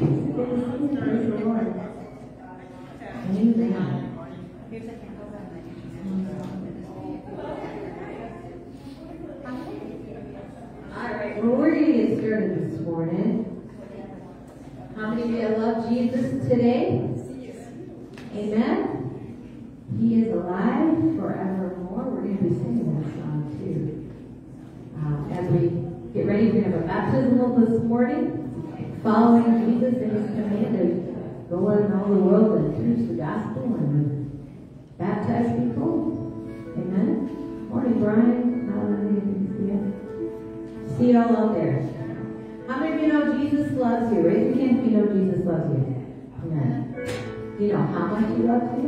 Praise the Lord. Amen. All right, well, we're going to get started this morning. How many of you love Jesus today? Amen. He is alive forevermore. We're going to be singing that song too. As we get ready, we're going to have a baptismal this morning, following Jesus and his command to go out in all the world and preach the gospel and baptize people. Amen. Morning, Brian. Hallelujah. Good to see you. See you all out there. How many of you know Jesus loves you? Raise your hand if you know Jesus loves you. Amen. Do you know how much he loves you?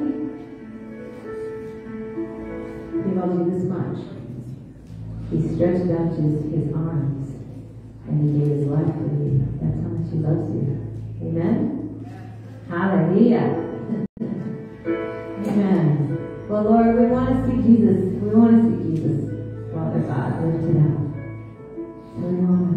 He loves you this much. He stretched out his arms and he gave his life for you. That's how much he loves you. Amen? Hallelujah. Amen. Well, Lord, we want to see Jesus. We want to see Jesus. Father God, lift it out. And we want to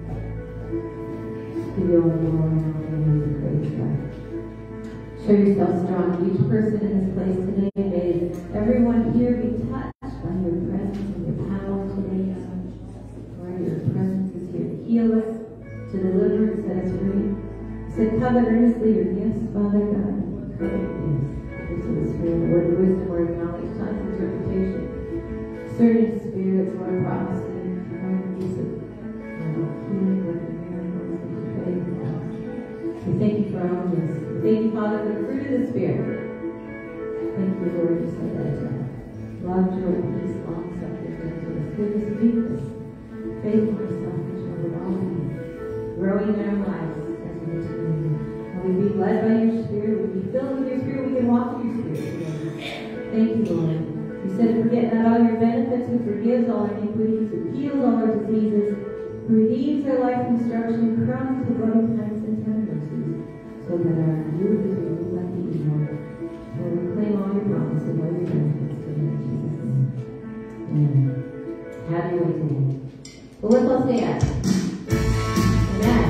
give you all the glory and all the praise, God. Show yourself strong. Each person in this place today, may everyone here be touched by your presence and your power today, God. Lord, your presence is here to heal us, to deliver and set us free. You said, covet earnestly your gifts, Father God. Covet your gifts. Gifts of the Spirit, word of wisdom, word of knowledge, tongues, interpretation, certain spirits, Lord, prophecy, Lord, gifts of healing, Lord, and miracles, and faith, God. We thank you for all this. We thank you, Father, for the fruit of the Spirit. Thank you, Lord, you said that. Love, joy, peace, long suffering, gentleness, goodness, meekness, faithfulness, self-control, with all these, growing in our lives as we continue. And we be led by your Spirit, we be filled with your Spirit, we can walk through your Spirit. Thank you, Lord. You said, forget not all your benefits, who forgives all our iniquities, who heals all our diseases, who redeems our life from destruction, crowns with loving kindness and tender mercies, so that our youth is renewed like the eagle. And we claim all your promises and all your benefits today in Jesus' name. Amen. Have your way today. Well, let's all stand. Amen.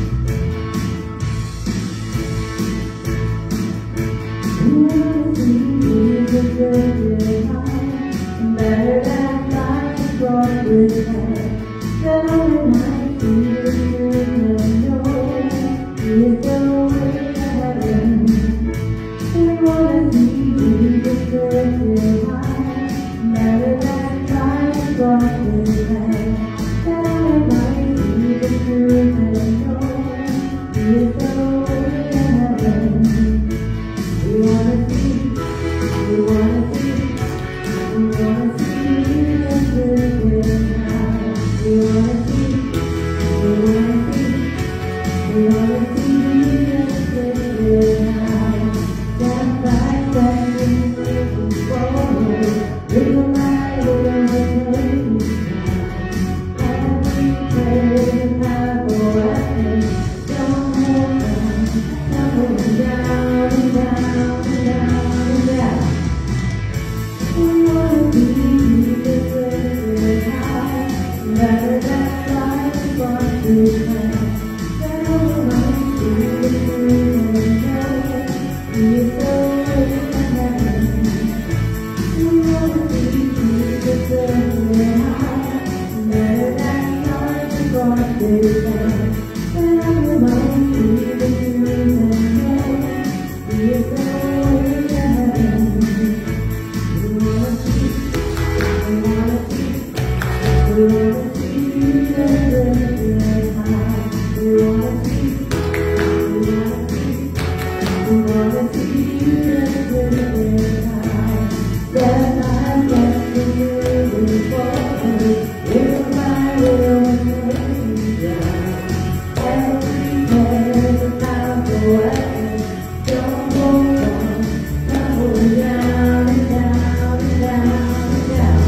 Better than life brought with head. Then on the night we return and know He is the way to heaven. We want to see Jesus lifted high. Better than life brought with head. Then on the night we return and know He is the way to heaven. We want to see, we want to see, we want to see Jesus lifted high. We want to see, we want to see, we want to see Jesus lifted high. Step by step, moving forward, with the light of the taking time. And we pray the power of heaven, don't hold down, tumbling down and down and down and down. We want to see Jesus lifted high. Better than life brought to life. Then all the night we will and know He is the way to heaven. We want to see Jesus lifted high. Better than life brought to life. Then all the night we will and know He is the way to heaven. We want to see, we want to see, we want to see Jesus lifted high. We want to see, we want to see, we want to see Jesus lifted high. Step by step, moving forward, little by little, breaking down. Every prayer is a powerful weapon. Don't hold on, tumbling down and down and down and down.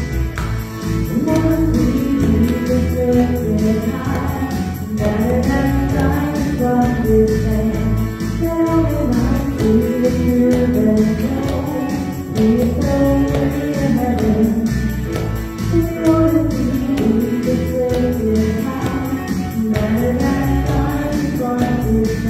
We want to see Jesus lifted high. Better than life brought with pain. Then all the night we will prove and know He is the way to heaven. We want to see Jesus lifted high. Better than life brought with pain.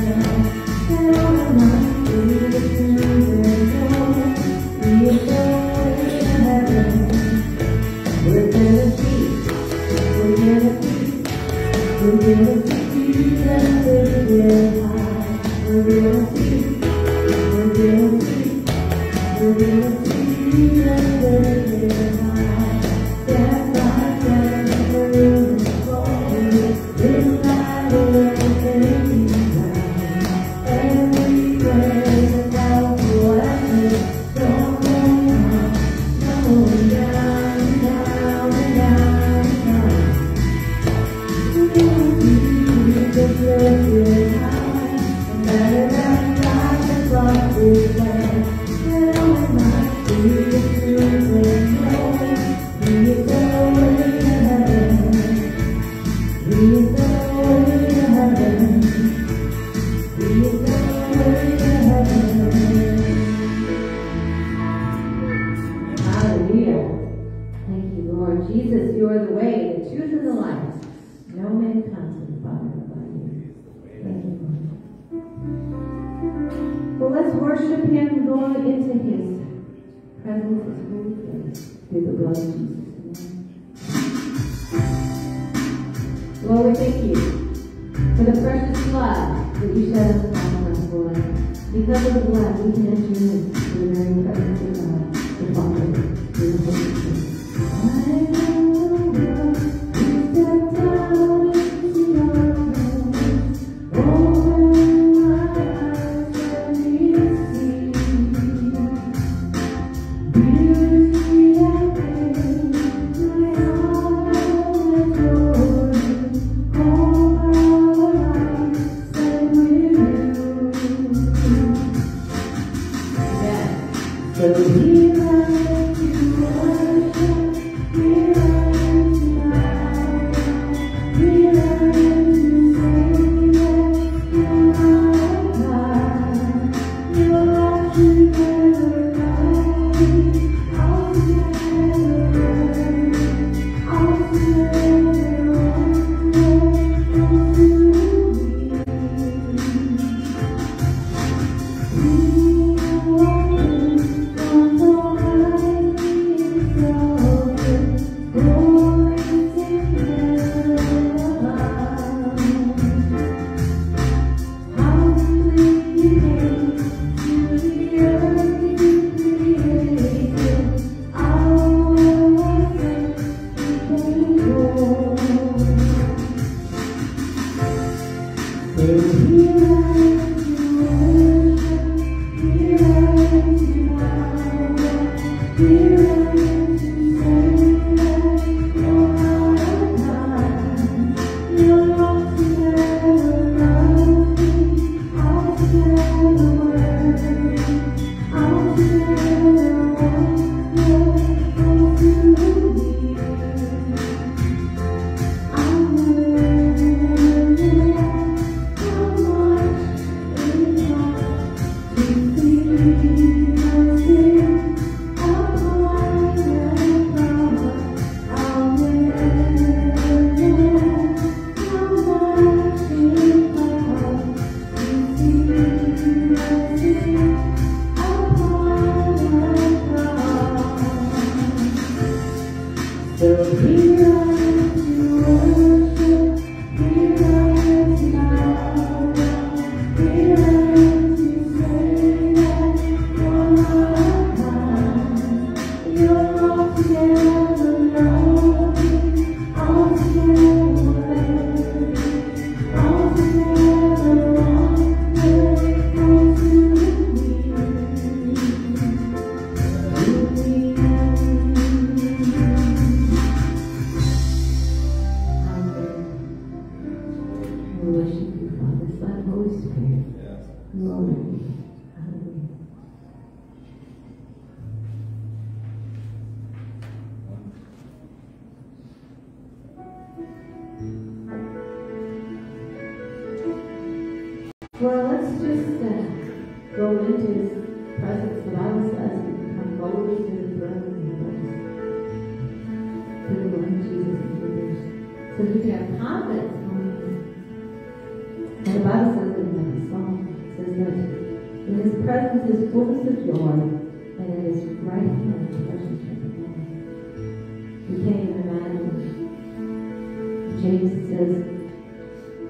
That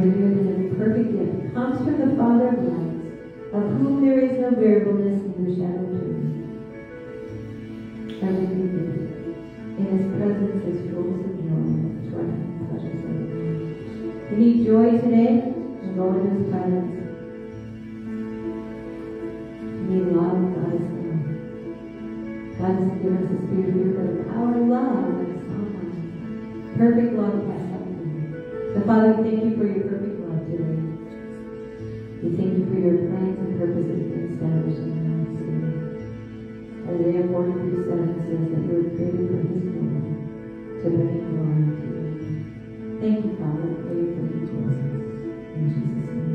to do it in every perfect gift comes from the Father of lights, of whom there is no variableness in the shadow of turning. Every good gift in His presence is fullness of joy and triumph and pleasures of God. You need joy today? And go into His presence. You need love? God is love. God has given us a spirit of fear, but a power of love and a sound mind. Perfect love casts out fear. So Father, we thank you for your perfect love today. We thank you for your plans and purposes being established in our lives today. Isaiah 43:7 says that you were created for His glory, to bring glory to you. Thank you, Father, for your perfect blessings. In Jesus' name.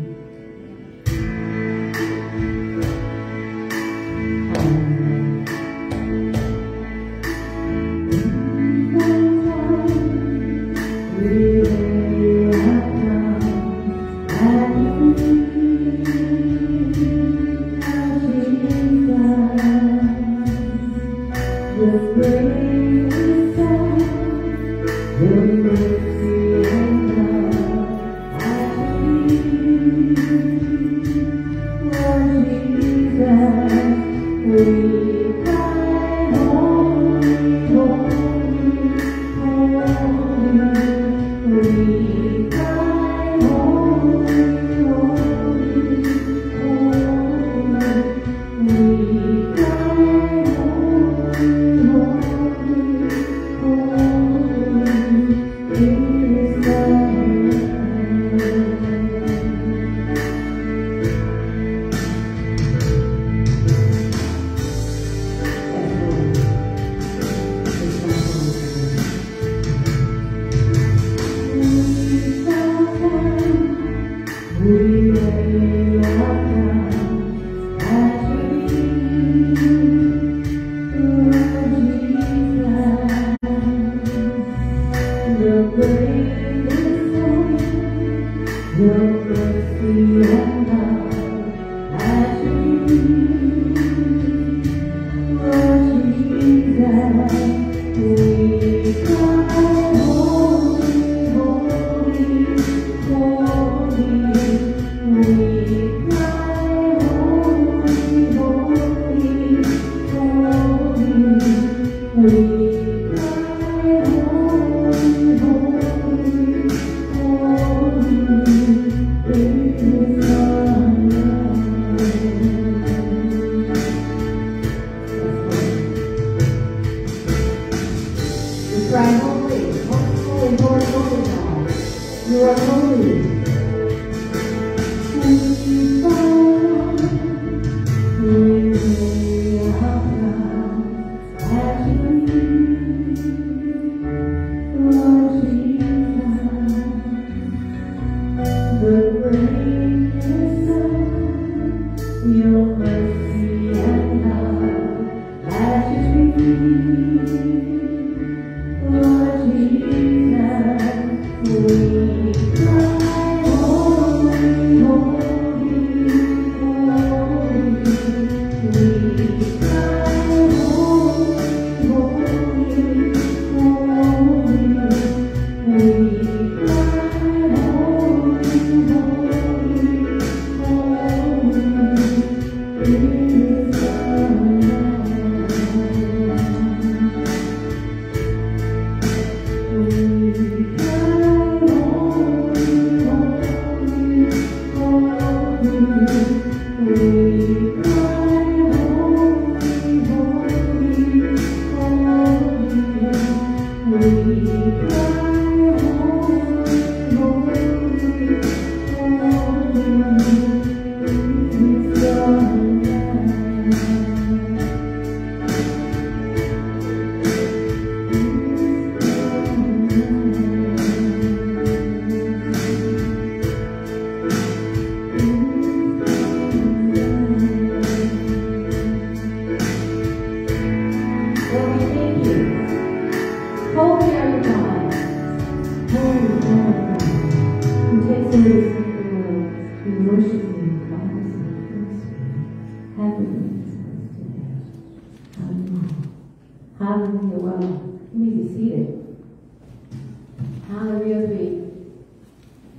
Hallelujah. Well, you may be seated. Hallelujah. As we go in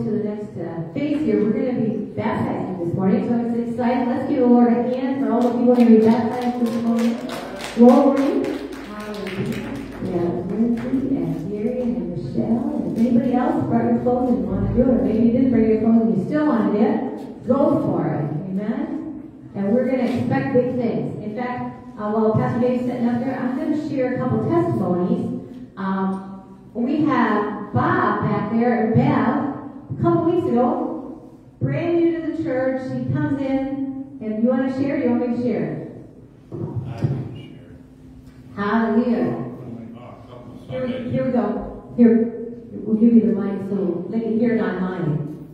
to the next phase here. We're going to be baptizing this morning, so I'm so excited. Let's give the Lord a hand for all the people going to be baptized this morning. Glory. Yeah, Lindsay and Gary and Michelle. And if anybody else brought your clothes and want to do it, or maybe you didn't bring your clothes and you still want to do it, go for it. Amen? And we're going to expect big things. In fact, while Pastor Dave's sitting up there, I'm going to share a couple testimonies. We have Bob back there, and Bev, a couple weeks ago, brand new to the church. He comes in, and you want to share? You want me to share? I can share. Hallelujah. Here we go. Here, we'll give you the mic so they can hear it online.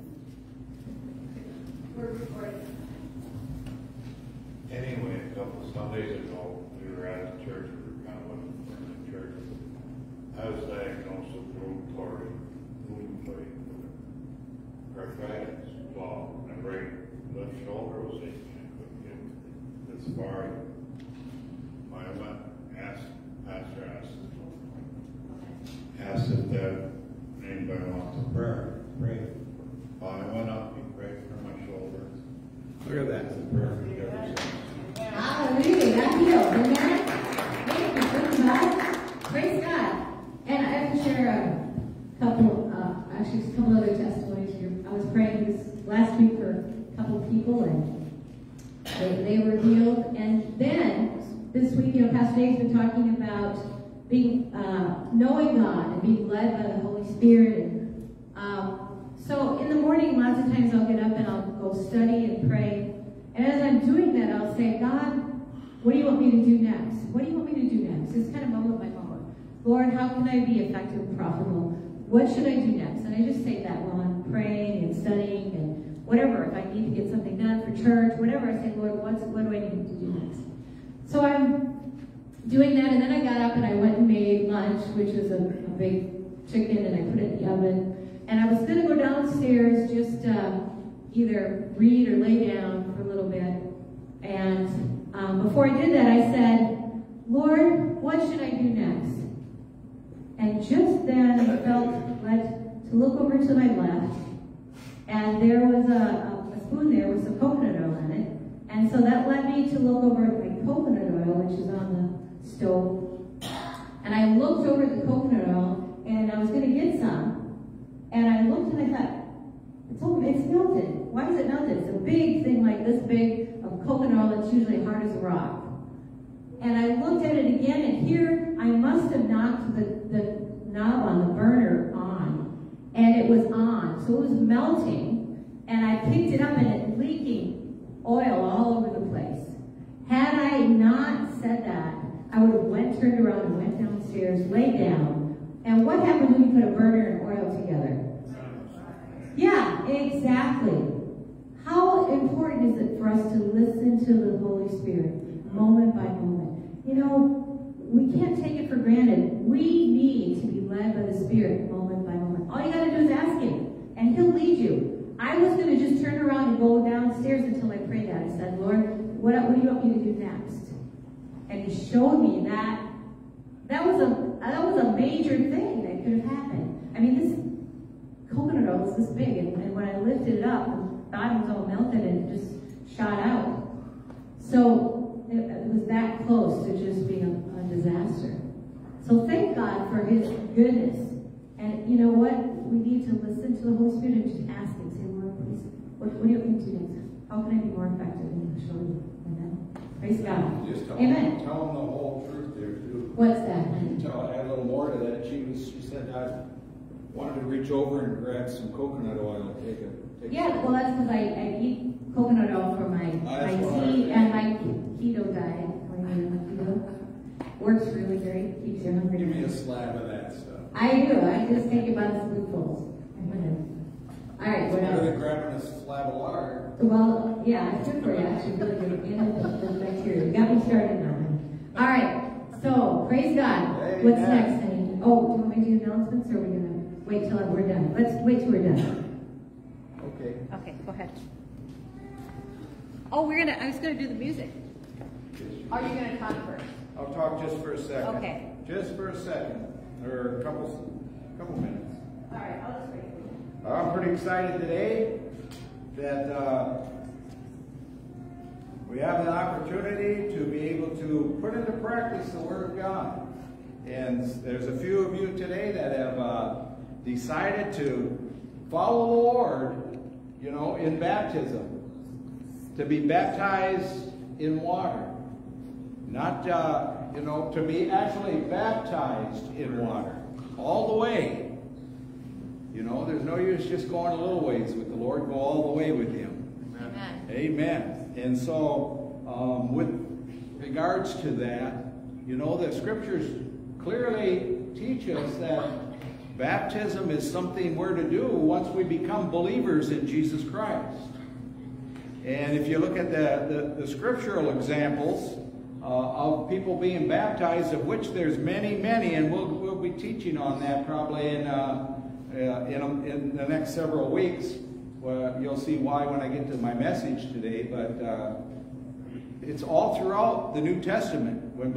We're recording. Anyway, a couple of Sundays ago, we were at the church. We were kind of looking for the church. I was diagnosed with rheumatoid arthritis. Well, my right left shoulder was aching. I couldn't get this far. I went, Pastor asked if that anybody wants to pray. I went up and prayed for my shoulder. Look at that. It's perfect ever since. Hallelujah. That's healed. Amen. Praise God. Praise God. And I have to share a couple other testimonies here. I was praying this last week for a couple of people, and they were healed. And then this week, Pastor Dave's been talking about being knowing God and being led by the Holy Spirit. And so in the morning, lots of times I'll get up and I'll go study and pray. And as I'm doing that, I'll say, God, what do you want me to do next? What do you want me to do next? It's kind of moment by moment. Lord, how can I be effective and profitable? What should I do next? And I just say that while I'm praying and studying and whatever. If I need to get something done for church, whatever, I say, Lord, what do I need to do next? So I'm doing that, and then I got up and I went and made lunch, which was a big chicken, and I put it in the oven. And I was going to go downstairs just either read or lay down for a little bit. And before I did that, I said, Lord, what should I do next? And just then I felt led to look over to my left, and there was a spoon there with some coconut oil in it. And so that led me to look over at my coconut oil, which is on the stove. And I looked over at the coconut oil, and I was going to get some. And I looked and I thought, it's melted. Why is it melted? It's a big thing like this big of coconut oil that's usually hard as a rock. And I looked at it again, and here I must have knocked the knob on the burner on, and it was on. So it was melting, and I picked it up, and it leaking oil all over the place. Had I not said that, I would have turned around and went downstairs, laid down. And what happens when you put a burner and oil together? Yeah, exactly. How important is it for us to listen to the Holy Spirit moment by moment? We can't take it for granted. We need to be led by the Spirit moment by moment. All you got to do is ask Him, and He'll lead you. I was going to just turn around and go downstairs until I prayed that. I said, Lord, what do you want me to do next? And He showed me that was a major thing that could have happened. I mean, this coconut oil was this big, and when I lifted it up, the bottom was all melted and it just shot out. So it was that close to just being a disaster. So thank God for His goodness. And you know what? We need to listen to the Holy Spirit and just ask Him. Say, Lord, please, what do you want me to do next? How can I be more effective? And He'll show you. Amen. Praise God. Amen. Tell them the whole truth there, too. What's that? Add a little more to that. She said, I wanted to reach over and grab some coconut oil and take Yeah, well, that's because I eat coconut oil for my tea and my keto diet. Keto works really great. Keeps you hungry. Give me a slab of that stuff. I do. I just take it by the spoonfuls. All right, what else? Better than grabbing a slab of lard. Well, yeah, it's good for you. Actually, really good. The bacteria. You got me started now. All right. So, praise God. Hey, what's next, honey? Oh, do you want me to do announcements, or are we going to wait till we're done? Let's wait till we're done. Okay. Okay, go ahead. Oh, I was gonna do the music. Are you gonna talk first? I'll talk just for a second. Okay. Just for a second. Or a couple minutes. All right, I'll just wait for you. I'm pretty excited today that we have an opportunity to be able to put into practice the Word of God. And there's a few of you today that have decided to follow the Lord, you know, in baptism, to be baptized in water. Not, you know, to be actually baptized in water, all the way. You know, there's no use just going a little ways with the Lord. Go all the way with Him. Amen. Amen. And so, with regards to that, you know, the Scriptures clearly teach us that baptism is something we're to do once we become believers in Jesus Christ. And if you look at the scriptural examples of people being baptized, of which there's many, many, and we'll be teaching on that probably in the next several weeks. Well, you'll see why when I get to my message today, but it's all throughout the New Testament. When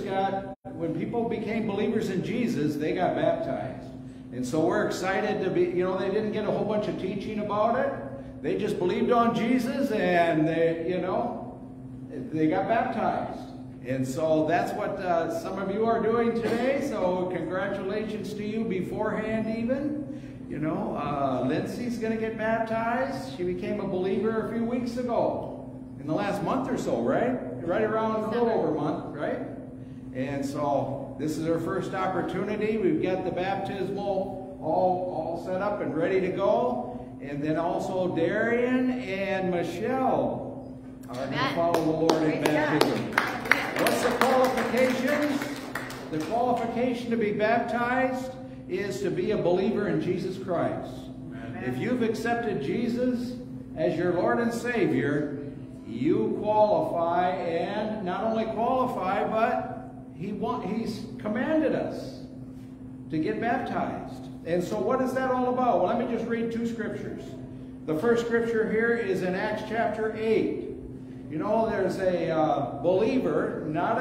people became believers in Jesus, they got baptized. And so we're excited to be, you know, they didn't get a whole bunch of teaching about it. They just believed on Jesus and they, you know, they got baptized. And so that's what some of you are doing today. So congratulations to you beforehand even. You know, Lindsay's going to get baptized. She became a believer a few weeks ago. In the last month or so, right? Right around a little over a month, right? And so this is our first opportunity. We've got the baptismal all set up and ready to go. And then also Darian and Michelle are going to follow the Lord in baptism. What's the qualifications? The qualification to be baptized is to be a believer in Jesus Christ. Amen. If you've accepted Jesus as your Lord and Savior, you qualify, and not only qualify, but He's commanded us to get baptized. And so what is that all about? Well, let me just read two scriptures. The first scripture here is in Acts chapter 8. You know, there's a believer, not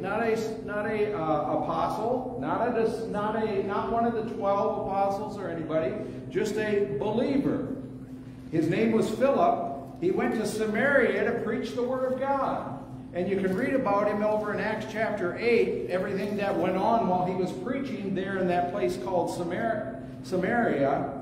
a apostle, not one of the 12 apostles or anybody, just a believer. His name was Philip. He went to Samaria to preach the Word of God. And you can read about him over in Acts chapter 8, everything that went on while he was preaching there in that place called Samaria.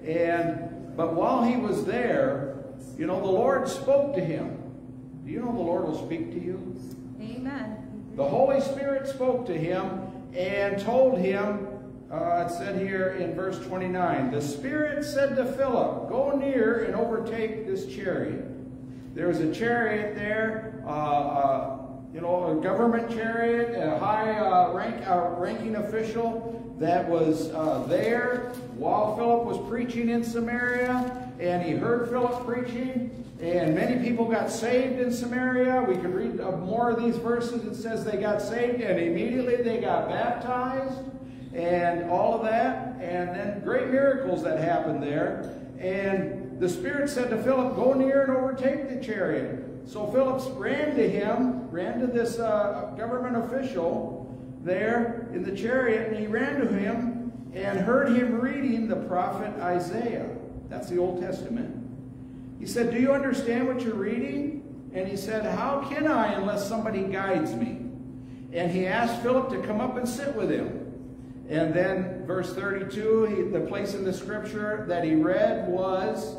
But while he was there, you know, the Lord spoke to him. Do you know the Lord will speak to you? Amen. The Holy Spirit spoke to him and told him, it said here in verse 29, the Spirit said to Philip, go near and overtake this chariot. There was a chariot there, you know, a government chariot, a high ranking official that was there while Philip was preaching in Samaria, and he heard Philip preaching, and many people got saved in Samaria. We can read more of these verses. It says they got saved, and immediately they got baptized, and all of that, and then great miracles that happened there. And the Spirit said to Philip, go near and overtake the chariot. So Philip ran to this government official there in the chariot, and he ran to him and heard him reading the prophet Isaiah. That's the Old Testament. He said, do you understand what you're reading? And he said, how can I unless somebody guides me? And he asked Philip to come up and sit with him. And then verse 32, the place in the scripture that he read was,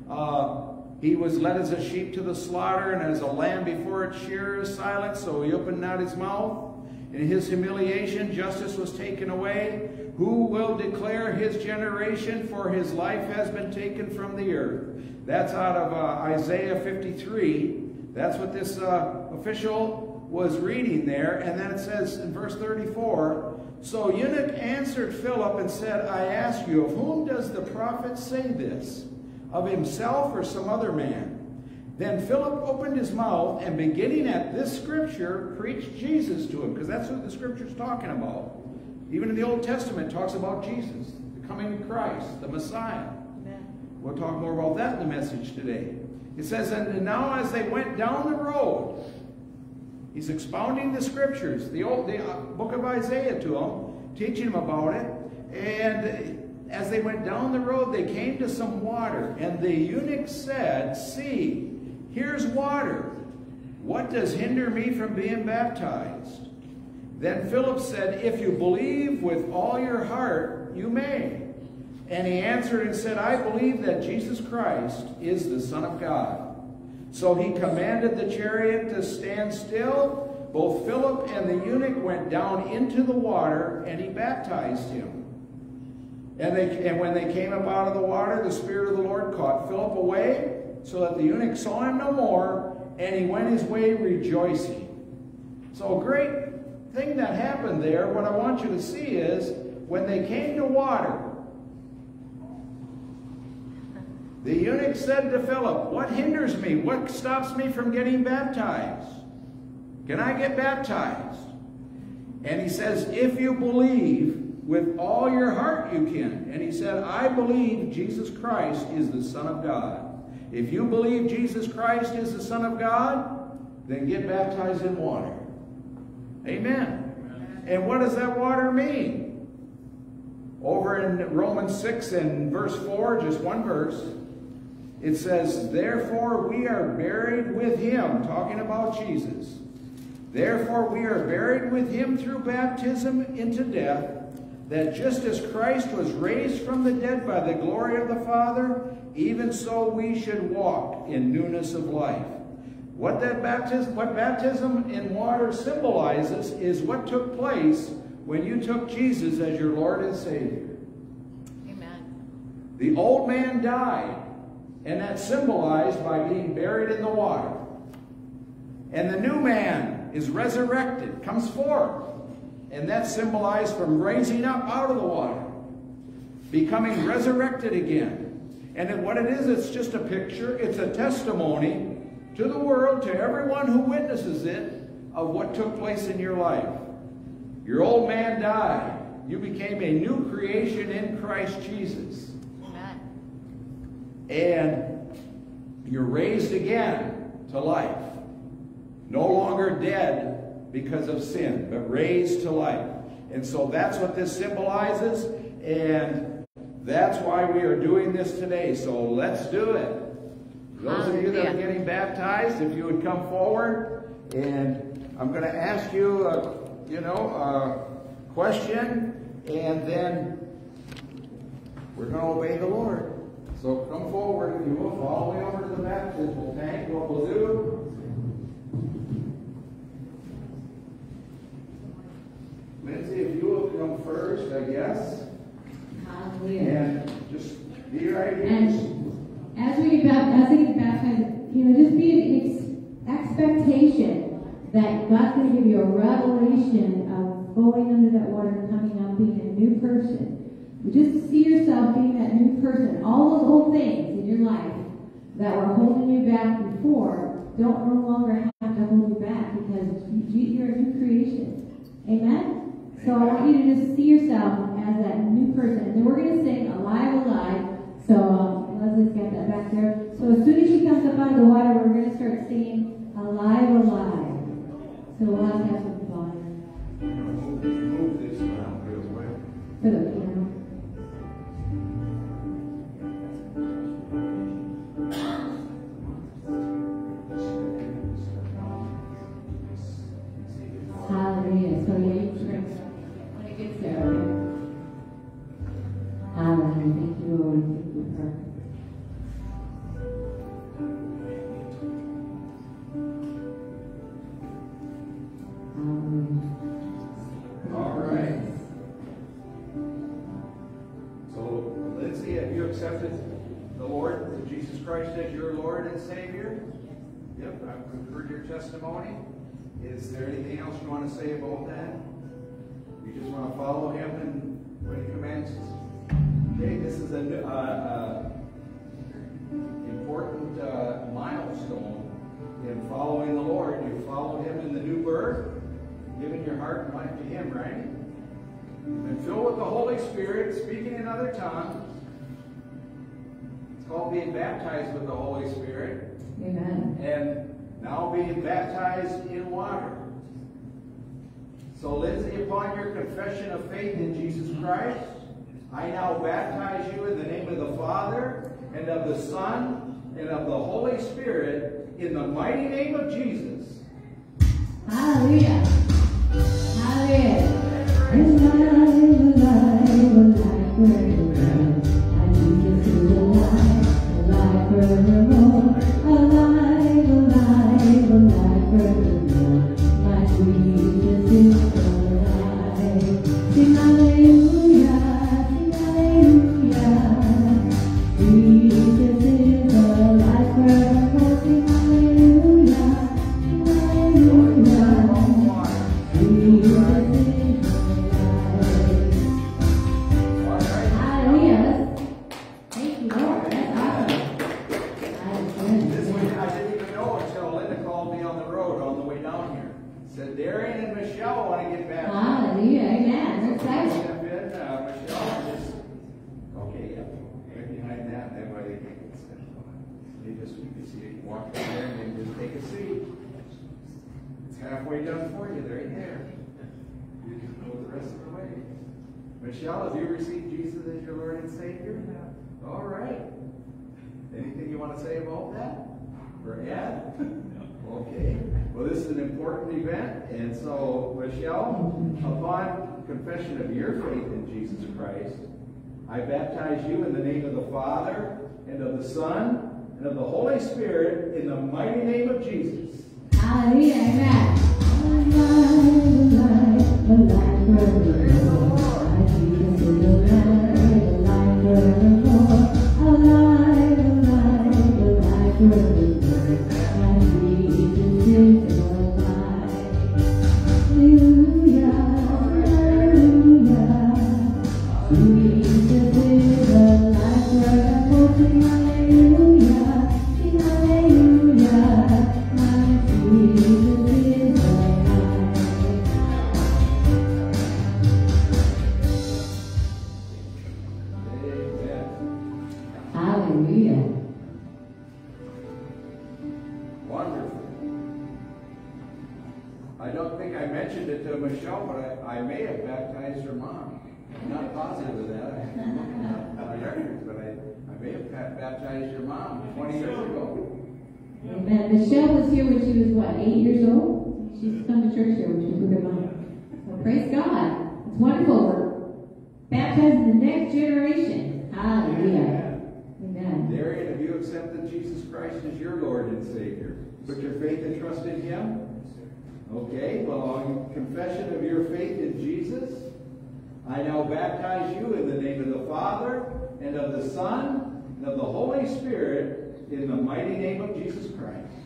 he was led as a sheep to the slaughter, and as a lamb before its shearer is silent, so he opened not his mouth. In his humiliation, justice was taken away. Who will declare his generation? For his life has been taken from the earth. That's out of Isaiah 53. That's what this official was reading there. And then it says in verse 34, so Eunuch answered Philip and said, I ask you, of whom does the prophet say this? Of himself or some other man? Then Philip opened his mouth, and beginning at this scripture, preached Jesus to him. Because that's what the scripture's talking about. Even in the Old Testament, it talks about Jesus, the coming Christ, the Messiah. Amen. We'll talk more about that in the message today. It says, and now as they went down the road, he's expounding the scriptures, the book of Isaiah to them, teaching them about it. And as they went down the road, they came to some water, and the eunuch said, "See, here's water. What does hinder me from being baptized?" Then Philip said, "If you believe with all your heart, you may." And he answered and said, "I believe that Jesus Christ is the Son of God." So he commanded the chariot to stand still. Both Philip and the eunuch went down into the water, and he baptized him. And when they came up out of the water, the Spirit of the Lord caught Philip away, so that the eunuch saw him no more, and he went his way rejoicing. So a great thing that happened there, what I want you to see is, when they came to water, the eunuch said to Philip, "What hinders me? What stops me from getting baptized? Can I get baptized?" And he says, "If you believe with all your heart, you can." And he said, "I believe Jesus Christ is the Son of God." If you believe Jesus Christ is the Son of God, then get baptized in water. Amen. And what does that water mean? Over in Romans 6 and verse 4, just one verse, it says, "Therefore we are buried with him," talking about Jesus. "Therefore we are buried with him through baptism into death, that just as Christ was raised from the dead by the glory of the Father, even so we should walk in newness of life." What baptism in water symbolizes is what took place when you took Jesus as your Lord and Savior. Amen. The old man died, and that's symbolized by being buried in the water. And the new man is resurrected, comes forth, and that's symbolized from raising up out of the water, becoming resurrected again. And what it is, it's just a picture, it's a testimony to the world, to everyone who witnesses it, of what took place in your life. Your old man died. You became a new creation in Christ Jesus. Amen. And you're raised again to life. No longer dead because of sin, but raised to life. And so that's what this symbolizes, and that's why we are doing this today. So let's do it. Those of you that are getting baptized, if you would come forward, and I'm going to ask you a question, and then we're going to obey the Lord. So come forward, if you will, follow me over to the baptismal tank. What we'll do, Lindsay, if you will come first, I guess. Hallelujah. And just be right here. And as we get baptized, just be an expectation that God's going to give you a revelation of going under that water and coming up, being a new person. Just see yourself being that new person. All those old things in your life that were holding you back before don't no longer have to hold you back, because you're a new creation. Amen? So I want you to just see yourself as that new person. And then we're going to sing Alive, Alive. So Leslie's got that back there. So as soon as she comes up out of the water, we're going to start singing Alive, Alive. So we'll have to have some fun. Move this around real quick. For the piano. Hallelujah. So yeah, you can when it gets there, okay? Hallelujah. Thank you, Lord. Thank you, Lord. All right. So, Lindsay, have you accepted the Lord, Jesus Christ, as your Lord and Savior? Yep, I've heard your testimony. Is there anything else you want to say about that? You just want to follow Him and what He commands us? Okay, this is an important milestone in following the Lord. You follow Him in the new birth, giving your heart and life to Him, right? And filled with the Holy Spirit, speaking in other tongues. It's called being baptized with the Holy Spirit. Amen. And now being baptized in water. So, Lindsay, upon your confession of faith in Jesus Christ, I now baptize you in the name of the Father, and of the Son, and of the Holy Spirit, in the mighty name of Jesus. Hallelujah. Hallelujah. Alive, alive, alive forevermore. And Jesus is alive, alive forevermore. Alive, alive, alive forevermore. My Jesus is alive. Sing hallelujah, sing hallelujah. Jesus is alive forevermore. Sing hallelujah, sing hallelujah. Jesus is alive. Hallelujah. Thank you, Lord. That's awesome. This week I didn't even know until Linda called me on the road on the way down here. Said Darian and Michelle want to get back. Hallelujah. Amen. We're excited. Step in, Michelle, just okay, yeah, right behind that. That way they can step on. You can see you walk in there and then just take a seat. It's halfway done for you. There you there. You can go the rest of the way. Michelle, have you received Jesus as your Lord and Savior? Yeah. All right. Anything you want to say about that? For Ed? Okay. Well, this is an important event, and so, Michelle, upon confession of your faith in Jesus Christ, I baptize you in the name of the Father, and of the Son, and of the Holy Spirit, in the mighty name of Jesus. Hallelujah. Amen. Alive, alive, alive forevermore. My Jesus is alive, alive forevermore. Alive, alive, alive forevermore. My Jesus is alive. Hallelujah, hallelujah. Jesus is alive forevermore. Sing hallelujah, sing hallelujah. My Jesus is alive. Amen. Hallelujah. Wonderful. I don't think I mentioned it to Michelle, but I may have baptized her mom. I'm not positive of that. I heard, but I may have baptized your mom 20 years ago. Amen. Michelle was here when she was, what, 8 years old? She used to come to church here when she was with her mom. So praise God. It's wonderful. We're baptizing the next generation. Hallelujah. Amen. Darian, have you accepted Jesus Christ as your Lord and Savior? Put your faith and trust in Him? Okay, well, on confession of your faith in Jesus, I now baptize you in the name of the Father, and of the Son, and of the Holy Spirit, in the mighty name of Jesus Christ.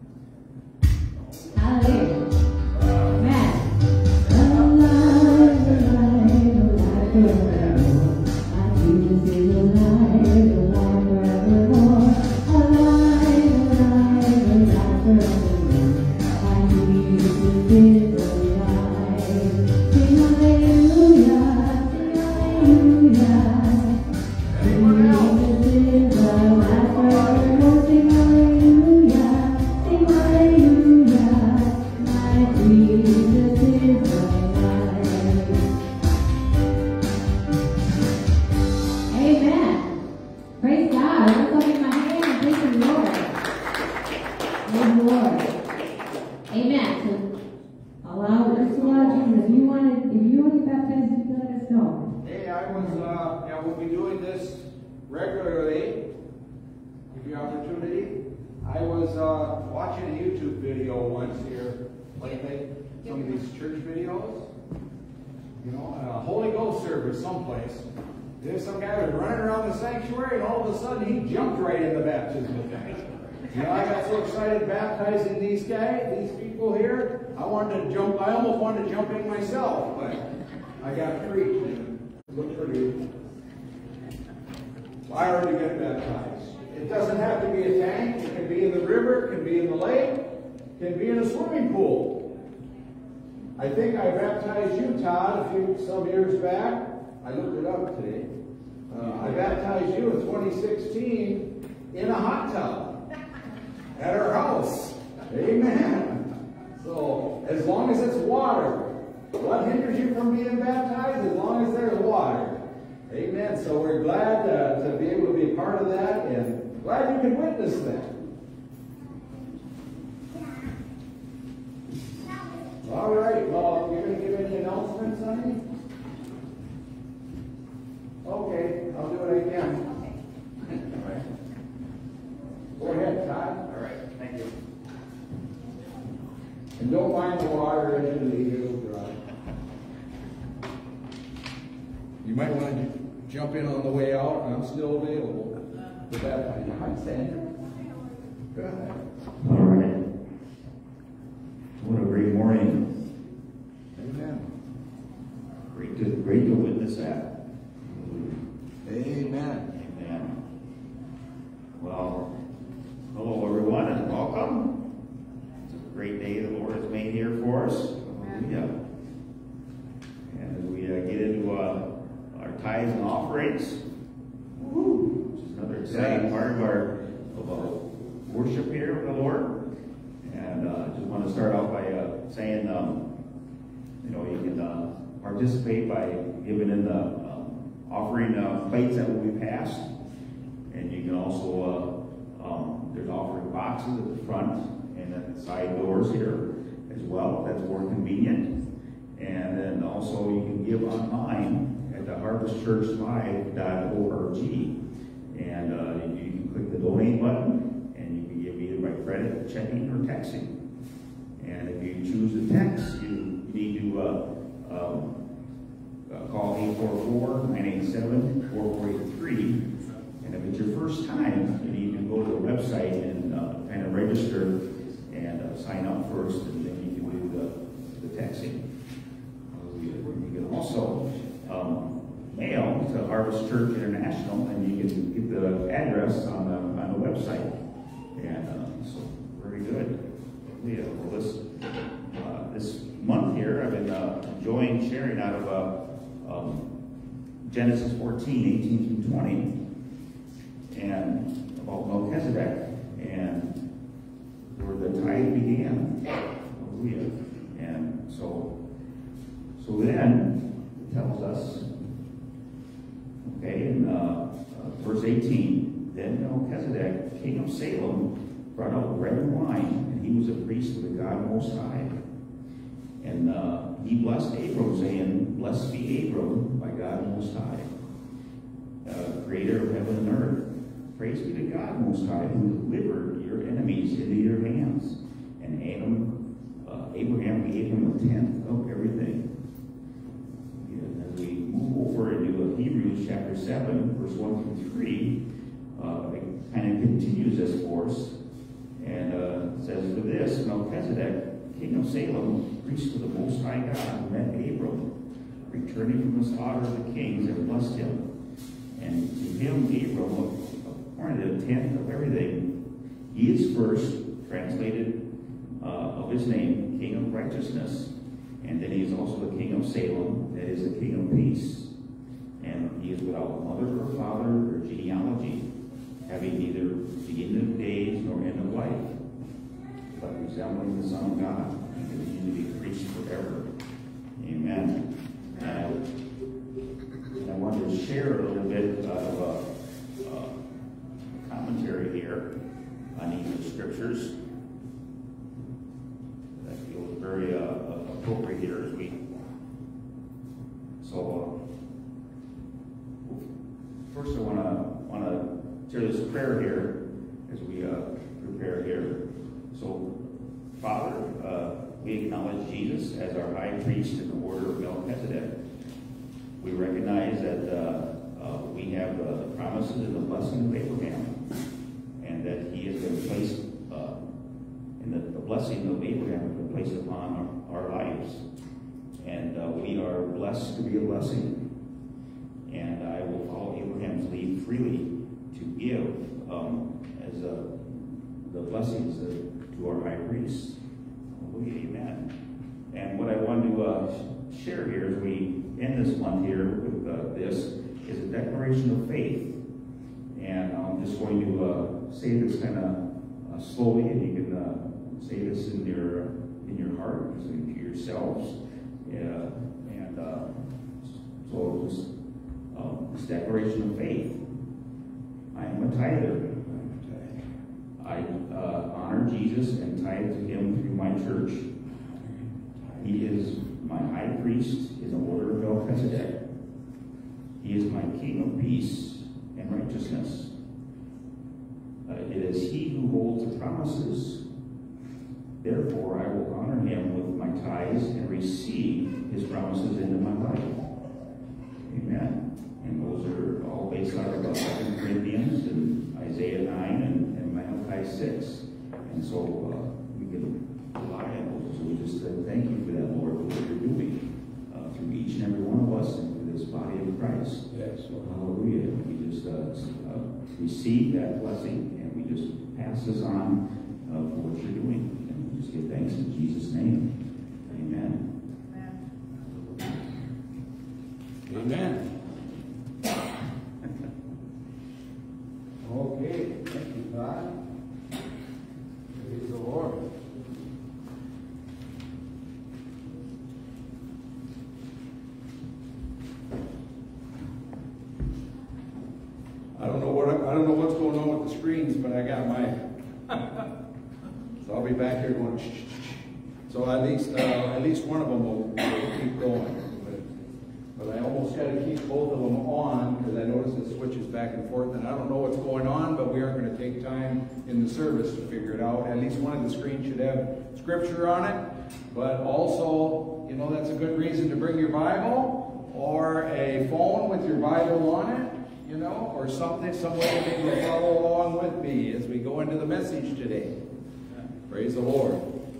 Hallelujah. Amen. Alive, alive, alive forevermore. My Jesus is alive, alive forevermore. Alive, alive, alive forevermore. My Jesus is alive. Sing hallelujah, sing hallelujah. Anyone else? Jesus is alive forevermore. Sing hallelujah, sing hallelujah. My Jesus is alive. Amen. Praise God. I'm lifting my hand and praise the Lord. Praise the Lord. Amen. So allow us to allow Jesus. If you want to get baptized, you can let us know. Hey, I was, we'll be doing this regularly, give you opportunity. I was watching a YouTube video once here, lately, some of these church videos, you know, a Holy Ghost service someplace. There's some guy was running around the sanctuary, and all of a sudden he jumped right in the baptismal tank. You know, I got so excited baptizing these people here, I almost wanted to jump in myself, but I got preached and it looked pretty. I already got baptized. It doesn't have to be a tank. It can be in the river, it can be in the lake, it can be in a swimming pool. I think I baptized you, Todd, some years back. I looked it up today. I baptized you in 2016 in a hot tub at our house. Amen. So, as long as it's water, what hinders you from being baptized? As long as there's water. Amen. So we're glad to be able to be a part of that, and glad you can witness that. All right. Well, you're going to give any announcements, honey? Okay. I'll do what I can. All right. Go ahead, Todd. All right, thank you. And don't mind the water as you leave, it'll dry. You might want to jump in on the way out, and I'm still available for that. Hi, Sandra. Go ahead. All right. What a great morning. Amen. Great to witness that. Amen. Amen. Well, hello everyone and welcome. It's a great day the Lord has made here for us. Hallelujah. And as we get into our tithes and offerings, which is another exciting part of our worship here with the Lord. And I just want to start off by saying, you can participate by giving in the offering plates that will be passed. And you can also, there's offering boxes at the front and at the side doors here as well. That's more convenient. And then also you can give online at the harvestchurchlive.org. And you can click the donate button and you can give either by credit, checking, or texting. And if you choose to text, you need to call 844-987-4483. And if it's your first time, you need to go to the website and kind of register and sign up first, and then you can do the texting. You can also mail to Harvest Church International, and you can get the address on the website. And so, very good. Yeah, well, this month here, I've been enjoying sharing out of Genesis 14, 18 through 20, and about Melchizedek, and where the tithe began. Hallelujah. And so then it tells us, okay, in verse 18, then Melchizedek, king of Salem, brought out bread and wine, and he was a priest of the God Most High. And he blessed Abram, saying, "Blessed be Abram by God Most High, creator of heaven and earth. Praise be to God Most High, who delivered your enemies into your hands." And Abraham gave him a tenth of everything. And as we move over into Hebrews chapter 7, verse 1 through 3, it kind of continues this for us. And it says, "For this, Melchizedek, king of Salem, priest of the Most High God, met Abram, returning from the slaughter of the kings, and blessed him. And to him Abram appointed a tenth of everything. He is first translated of his name, King of Righteousness. And then he is also the King of Salem, that is the King of Peace. And he is without mother or father or genealogy, having neither beginning of days nor end of life, but resembling the Son of God, and continue to be priest forever." Amen. And I wanted to share a little bit of commentary here on each of the scriptures that feels very appropriate here as we. So first, I want to share this prayer here as we prepare here. So, Father, we acknowledge Jesus as our high priest in the order of Melchizedek. We recognize that we have the promises and the blessing of Abraham, and that he has been placed, and the blessing of Abraham has been placed upon our lives. And we are blessed to be a blessing. And I will follow Abraham's lead freely to give as the blessings to our high priest. Hallelujah, amen. And what I want to share here as we end this month here with this is a declaration of faith. And I'm just going to say this kind of slowly, and you can say this in your heart, to yourselves. So just This declaration of faith. I am a tither. I honor Jesus and tithe to him through my church. He is my high priest in the order of Melchizedek. He is my king of peace and righteousness. It is he who holds the promises. Therefore, I will honor him with my tithes and receive his promises into my life. Amen. And those are all based out of 2 Corinthians and Isaiah 9 and Malachi 6. And so we can rely on those. So we just thank you for that, Lord, for what you're doing through each and every one of us and through this body of Christ. Yes. Hallelujah. We just receive that blessing and we just pass this on for what you're doing. And we just give thanks in Jesus' name. Amen. Amen. Okay, thank you, God. Praise the Lord. I don't know what's going on with the screens, but I got mine. So I'll be back here going. So at least one of them will keep going. But I almost got to keep both of them on because I notice it switches back and forth, and I don't know what's going on, but we aren't going to take time in the service to figure it out. At least one of the screens should have scripture on it, but also, you know, that's a good reason to bring your Bible or a phone with your Bible on it, you know, or something, some way that you will follow along with me as we go into the message today. Praise the Lord.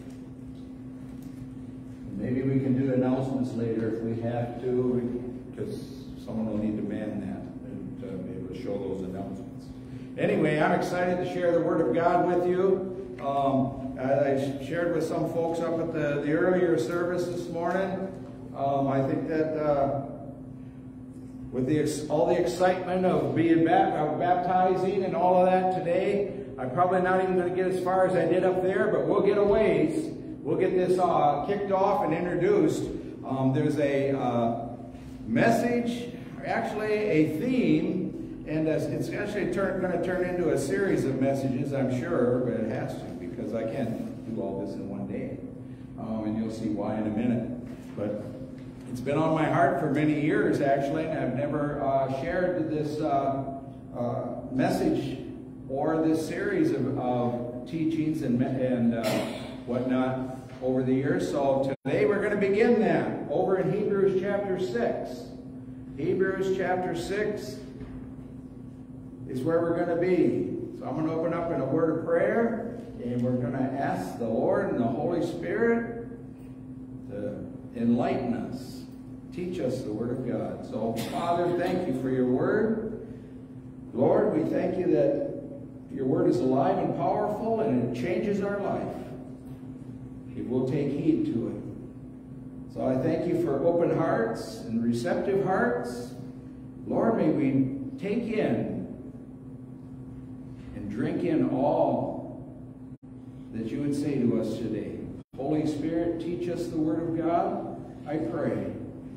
Maybe we can do announcements later if we have to, because someone will need to man that and be able to show those announcements. Anyway, I'm excited to share the Word of God with you. I shared with some folks up at the earlier service this morning. I think that with all the excitement of being baptizing and all of that today, I'm probably not even going to get as far as I did up there, but we'll get a ways. We'll get this kicked off and introduced. There's a message, actually a theme, and it's actually going to turn into a series of messages, I'm sure, but it has to because I can't do all this in one day. And you'll see why in a minute. But it's been on my heart for many years, actually, and I've never shared this message or this series of teachings and whatnot over the years. So today we're going to begin that over in Hebrews chapter 6. Hebrews chapter 6 is where we're going to be. So I'm going to open up in a word of prayer, and we're going to ask the Lord and the Holy Spirit to enlighten us, teach us the Word of God. So Father, thank you for your Word. Lord, we thank you that your Word is alive and powerful, and it changes our life. If we'll take heed to it. So I thank you for open hearts and receptive hearts. Lord, may we take in and drink in all that you would say to us today. Holy Spirit, teach us the Word of God, I pray.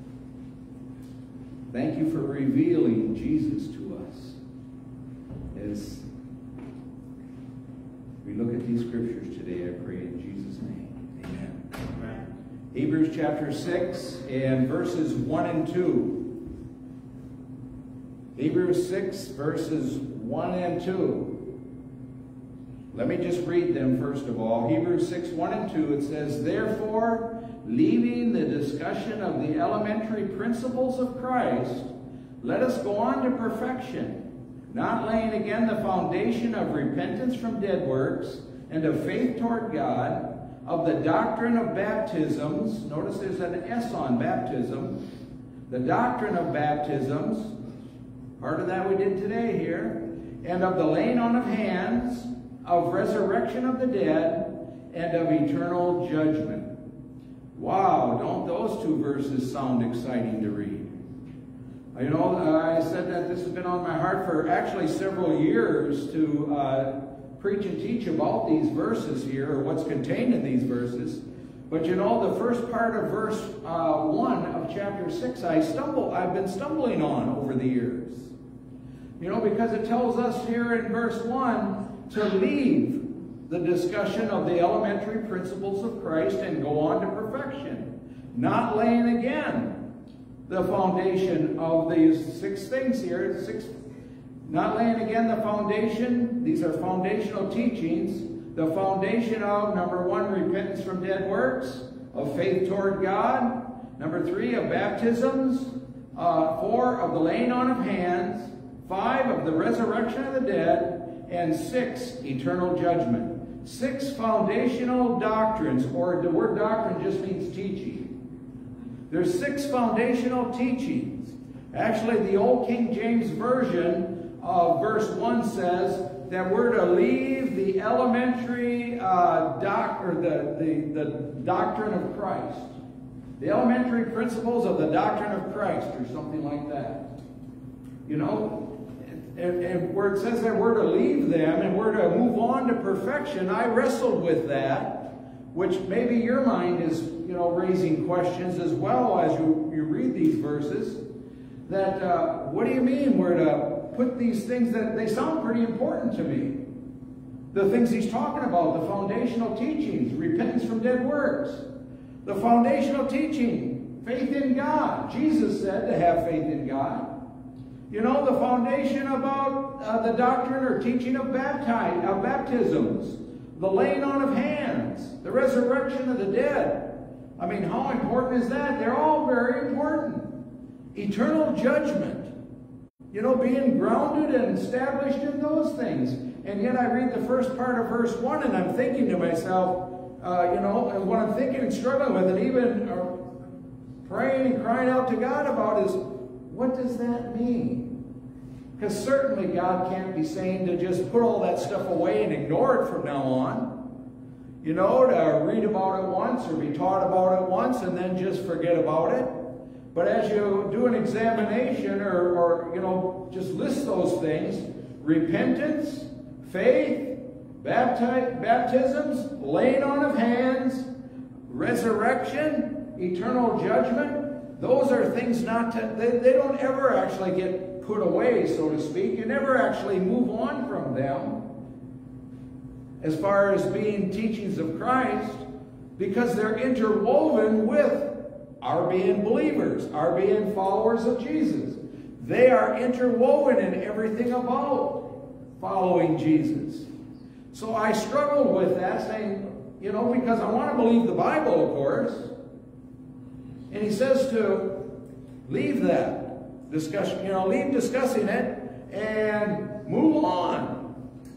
Thank you for revealing Jesus to us as we look at these scriptures today. I pray in Jesus' name. Amen. Amen. Hebrews chapter 6 and verses 1 and 2. Hebrews 6 verses 1 and 2. Let me just read them first of all. Hebrews 6, 1 and 2, it says, "Therefore, leaving the discussion of the elementary principles of Christ, let us go on to perfection, not laying again the foundation of repentance from dead works and of faith toward God, of the doctrine of baptisms." Notice there's an S on baptism. The doctrine of baptisms, part of that we did today here, and of the laying on of hands, of resurrection of the dead, and of eternal judgment. Wow, don't those two verses sound exciting to read? You know, I said that this has been on my heart for actually several years to preach and teach about these verses here, or what's contained in these verses. But you know, the first part of verse 1 of chapter 6, I've been stumbling on over the years. You know, because it tells us here in verse 1 to leave the discussion of the elementary principles of Christ and go on to perfection. Not laying again the foundation of these 6 things here. Not laying again the foundation. These are foundational teachings. The foundation of, number 1, repentance from dead works, of faith toward God. Number 3, of baptisms. 4, of the laying on of hands. 5, of the resurrection of the dead. And 6, eternal judgment. 6 foundational doctrines, or the word doctrine just means teaching. There's 6 foundational teachings. Actually, the Old King James Version of verse 1 says that we're to leave the elementary the doctrine of Christ. The elementary principles of the doctrine of Christ, or something like that. You know, and where it says that we're to leave them and we're to move on to perfection, I wrestled with that, which maybe your mind is, you know, raising questions as well as you read these verses. That, what do you mean we're to put these things that they sound pretty important to me? The things he's talking about, the foundational teachings, repentance from dead works. The foundational teaching, faith in God. Jesus said to have faith in God. You know, the foundation about the doctrine or teaching of baptisms, the laying on of hands, the resurrection of the dead. I mean, how important is that? They're all very important. Eternal judgment. You know, being grounded and established in those things. And yet I read the first part of verse 1 and I'm thinking to myself, you know, and what I'm thinking and struggling with and even praying and crying out to God about is, what does that mean? Because certainly God can't be saying to just put all that stuff away and ignore it from now on. You know, to read about it once or be taught about it once and then just forget about it. But as you do an examination or you know, just list those things, repentance, faith, baptisms, laying on of hands, resurrection, eternal judgment, those are things not to, they don't ever actually get put away, so to speak. You never actually move on from them as far as being teachings of Christ, because they're interwoven with our being believers, our being followers of Jesus. They are interwoven in everything about following Jesus. So I struggled with that, saying, you know, because I want to believe the Bible, of course. And he says to leave that discussion, you know, leave discussing it and move on.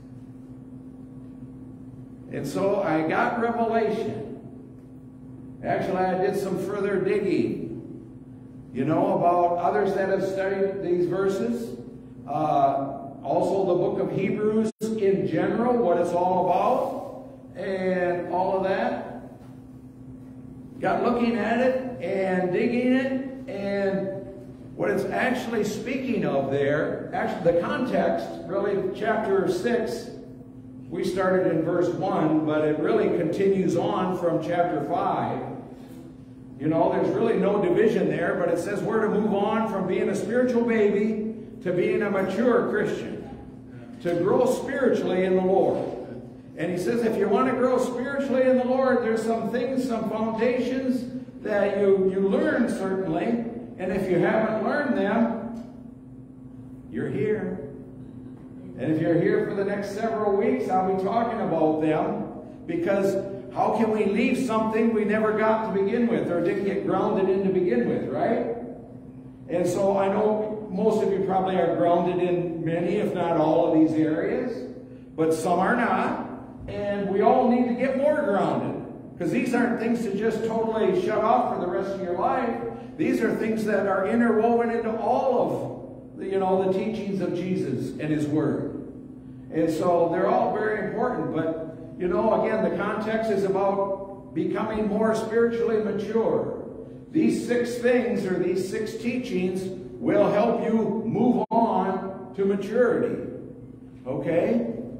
And so I got revelation. Actually, I did some further digging, you know, about others that have studied these verses. Also the book of Hebrews in general, what it's all about, and all of that. Got looking at it and digging it, and what it's actually speaking of there, actually the context, really chapter 6, we started in verse 1, but it really continues on from chapter 5. You know, there's really no division there, but it says we're to move on from being a spiritual baby to being a mature Christian, to grow spiritually in the Lord. And he says if you want to grow spiritually in the Lord, there's some things, some foundations that you learn certainly, and if you haven't learned them, you're here. And if you're here for the next several weeks, I'll be talking about them, because how can we leave something we never got to begin with or didn't get grounded in to begin with, right? And so I know most of you probably are grounded in many, if not all, of these areas, but some are not. And we all need to get more grounded, because these aren't things to just totally shut off for the rest of your life. These are things that are interwoven into all of the, you know, the teachings of Jesus and His Word. And so they're all very important, but you know, again, the context is about becoming more spiritually mature. These 6 things, or these 6 teachings, will help you move on to maturity. Okay?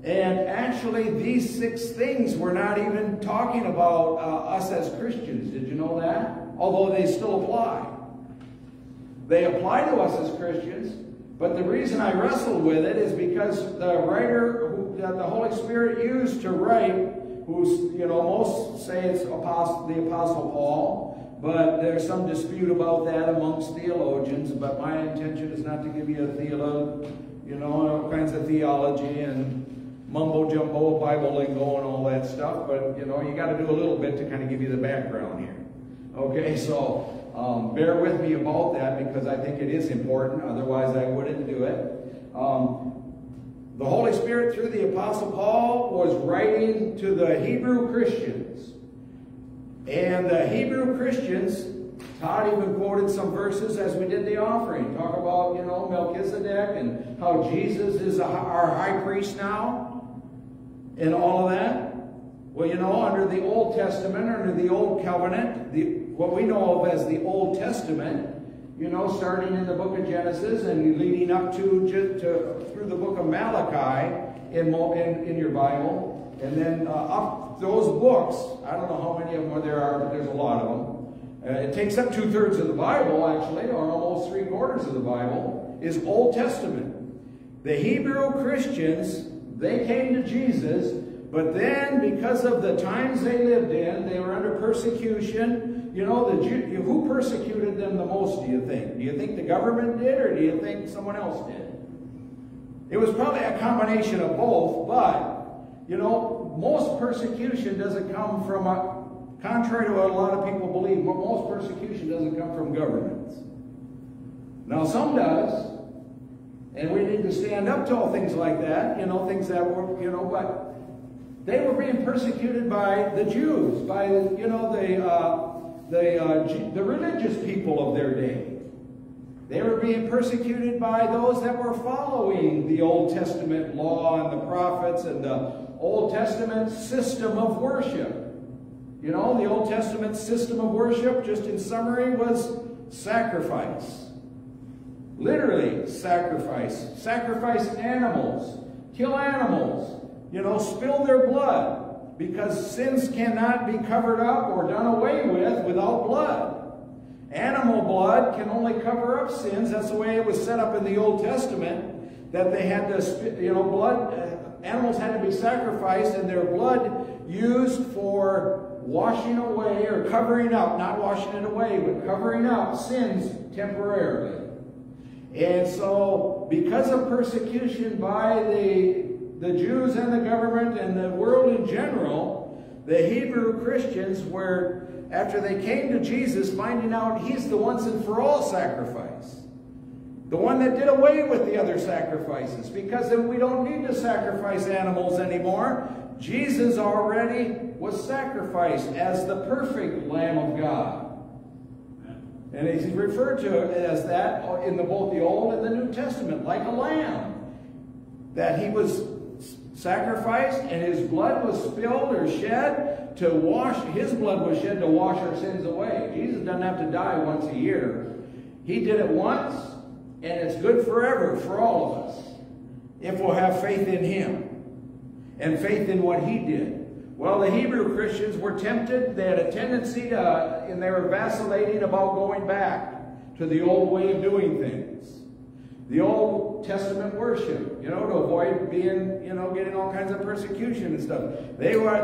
And actually, these 6 things were not even talking about us as Christians. Did you know that? Although they still apply. They apply to us as Christians, but the reason I wrestled with it is because the writer that the Holy Spirit used to write, who's, you know, most say it's the Apostle Paul, but there's some dispute about that amongst theologians, but my intention is not to give you all kinds of theology and mumbo-jumbo, Bible lingo and all that stuff, but, you know, you got to do a little bit to kind of give you the background here. Okay, so bear with me about that because I think it is important, otherwise I wouldn't do it. The Holy Spirit, through the Apostle Paul, was writing to the Hebrew Christians. And the Hebrew Christians, Todd even quoted some verses as we did the offering. Talk about, you know, Melchizedek and how Jesus is our high priest now. And all of that. Well, you know, under the Old Testament, under the Old Covenant, what we know of as the Old Testament, you know, starting in the book of Genesis and leading up to through the book of Malachi in your Bible, and then up those books, I don't know how many of them there are, but there's a lot of them. It takes up 2/3 of the Bible, actually, or almost 3/4 of the Bible, is Old Testament. The Hebrew Christians, they came to Jesus, but then because of the times they lived in, they were under persecution. You know, who persecuted them the most, do you think? Do you think the government did, or do you think someone else did? It was probably a combination of both, but, you know, most persecution doesn't come from, contrary to what a lot of people believe, but most persecution doesn't come from governments. Now, some does, and we need to stand up to all things like that, you know, things that were, you know, but they were being persecuted by the Jews, by, you know, the religious people of their day. They were being persecuted by those that were following the Old Testament law and the prophets and the Old Testament system of worship. You know, the Old Testament system of worship, just in summary, was sacrifice. Literally sacrifice. Sacrifice animals. Kill animals. You know, spill their blood. Because sins cannot be covered up or done away with without blood. Animal blood can only cover up sins. That's the way it was set up in the Old Testament. That they had to, you know, animals had to be sacrificed and their blood used for washing away or covering up, not washing it away, but covering up sins temporarily. And so, because of persecution by the Jews and the government and the world in general, the Hebrew Christians were, after they came to Jesus, finding out He's the once and for all sacrifice. The one that did away with the other sacrifices. Because then we don't need to sacrifice animals anymore. Jesus already was sacrificed as the perfect Lamb of God. And he's referred to it as that in both the Old and the New Testament, like a lamb. That he was sacrificed and his blood was spilled or shed to wash, his blood was shed to wash our sins away. Jesus doesn't have to die once a year. He did it once, and it's good forever for all of us, if we'll have faith in Him and faith in what He did. Well, the Hebrew Christians were tempted. They had a tendency to, and they were vacillating about going back to the old way of doing things. The Old Testament worship, you know, to avoid being, you know, getting all kinds of persecution and stuff. They were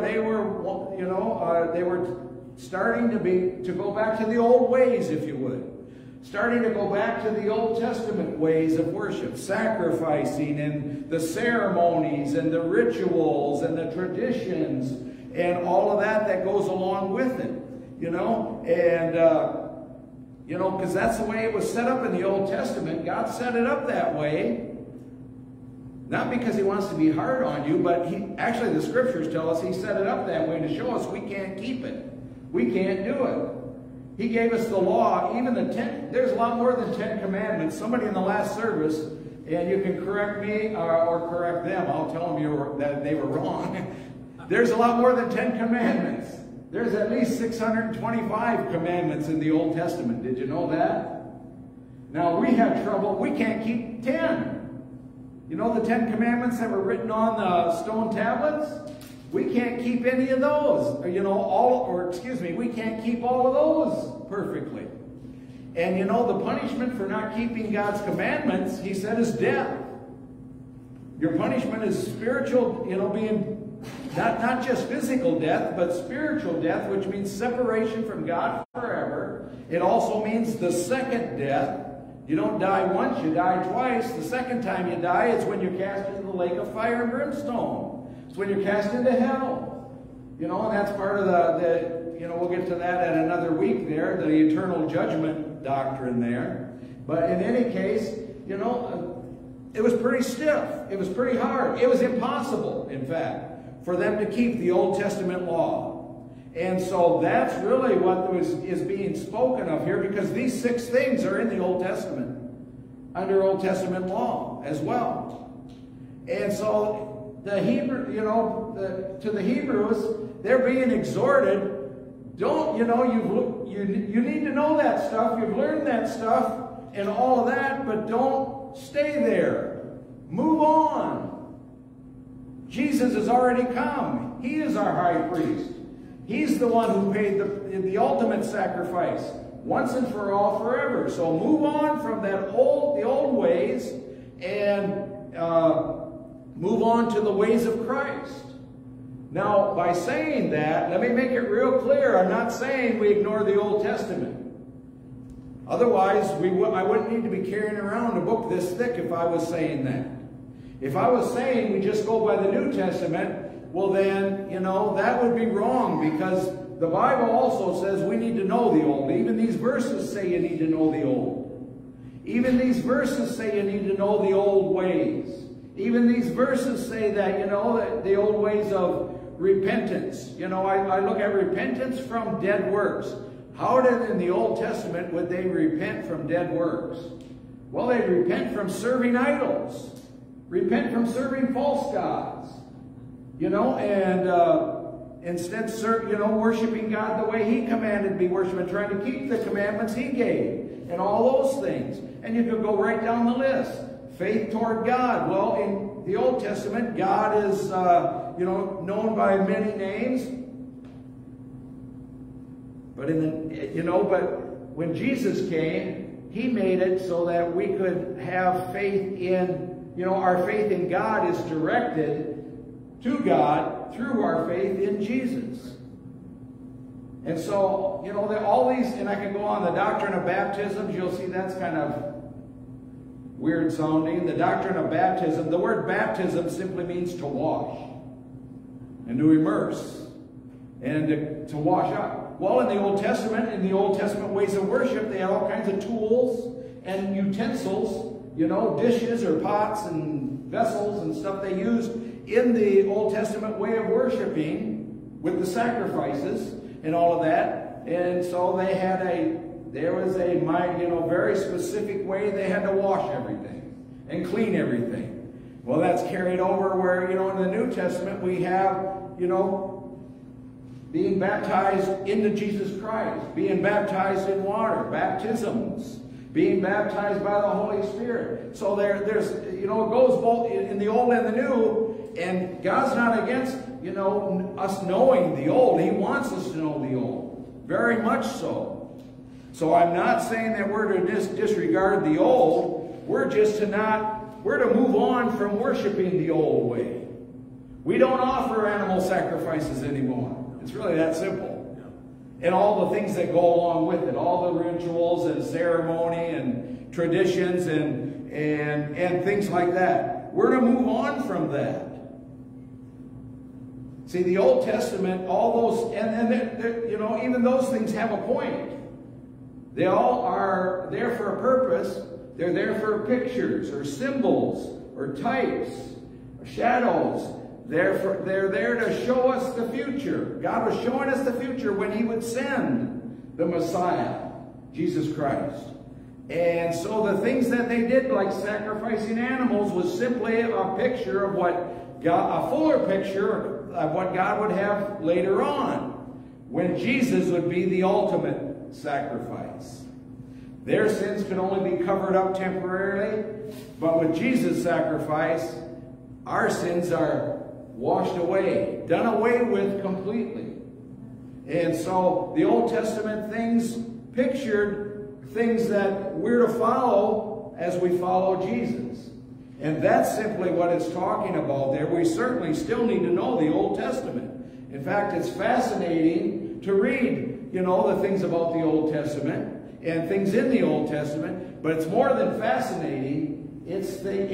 starting to go back to the old ways, if you would. Starting to go back to the Old Testament ways of worship, sacrificing and the ceremonies and the rituals and the traditions and all of that goes along with it, you know. And, you know, because that's the way it was set up in the Old Testament. God set it up that way, not because He wants to be hard on you, but actually the Scriptures tell us He set it up that way to show us we can't keep it. We can't do it. He gave us the law, even the 10, there's a lot more than 10 commandments. Somebody in the last service, and you can correct me or correct them, I'll tell them that they were wrong. There's a lot more than 10 commandments. There's at least 625 commandments in the Old Testament. Did you know that? Now we have trouble, we can't keep 10. You know the 10 Commandments that were written on the stone tablets? We can't keep any of those. We can't keep all of those perfectly. And you know, the punishment for not keeping God's commandments, he said, is death. Your punishment is spiritual, you know, being not just physical death, but spiritual death, which means separation from God forever. It also means the second death. You don't die once, you die twice. The second time you die is when you're cast into the lake of fire and brimstone. It's when you're cast into hell. You know, and that's part of you know, we'll get to that at another week there, the eternal judgment doctrine there. But in any case, you know, it was pretty stiff. It was pretty hard. It was impossible, in fact, for them to keep the Old Testament law. And so that's really what is being spoken of here, because these 6 things are in the Old Testament, under Old Testament law as well. And so the Hebrew, you know, to the Hebrews, they're being exhorted, don't, you know, you need to know that stuff, you've learned that stuff and all of that, but don't stay there. Move on. Jesus has already come. He is our high priest. He's the one who paid the ultimate sacrifice once and for all, forever. So move on from the old ways and move on to the ways of Christ. Now, by saying that, let me make it real clear. I'm not saying we ignore the Old Testament. Otherwise, I wouldn't need to be carrying around a book this thick if I was saying that. If I was saying we just go by the New Testament, well then, you know, that would be wrong, because the Bible also says we need to know the Old. Even these verses say you need to know the Old. Even these verses say you need to know the old ways. Even these verses say that, you know, that the old ways of repentance. You know, I look at repentance from dead works. How did in the Old Testament would they repent from dead works? Well, they'd repent from serving idols. Repent from serving false gods. You know, and instead, you know, worshiping God the way He commanded to be worshipped, and trying to keep the commandments He gave, and all those things. And you could go right down the list. Faith toward God. Well, in the Old Testament, God is, you know, known by many names. But but when Jesus came, He made it so that we could have faith in, you know, our faith in God is directed to God through our faith in Jesus. And so, you know, all these, and I can go on, the doctrine of baptisms, you'll see that's kind of weird sounding. The doctrine of baptism, the word baptism simply means to wash and to immerse and to wash up. Well, in the Old Testament ways of worship, they had all kinds of tools and utensils, you know, dishes or pots and vessels and stuff they used in the Old Testament way of worshiping with the sacrifices and all of that. And so there was a very specific way they had to wash everything and clean everything. Well, that's carried over where, you know, in the New Testament we have, you know, being baptized into Jesus Christ, being baptized in water, baptisms, being baptized by the Holy Spirit. So there's, you know, it goes both in the Old and the New, and God's not against, you know, us knowing the Old. He wants us to know the Old, very much so. So I'm not saying that we're to disregard the Old. We're to move on from worshiping the old way. We don't offer animal sacrifices anymore. It's really that simple. And all the things that go along with it, all the rituals and ceremony and traditions and things like that. We're to move on from that. See, the Old Testament, all those, and you know, even those things have a point. They all are there for a purpose. They're there for pictures or symbols or types or shadows. They're there to show us the future. God was showing us the future when He would send the Messiah, Jesus Christ. And so the things that they did, like sacrificing animals, was simply a picture of what God, a fuller picture of what God would have later on, when Jesus would be the ultimate sacrifice. Their sins could only be covered up temporarily, but with Jesus' sacrifice, our sins are washed away, done away with completely. And so the Old Testament things pictured things that we're to follow as we follow Jesus. And that's simply what it's talking about there. We certainly still need to know the Old Testament. In fact, it's fascinating to read, you know, the things about the Old Testament and things in the Old Testament, but it's more than fascinating. It's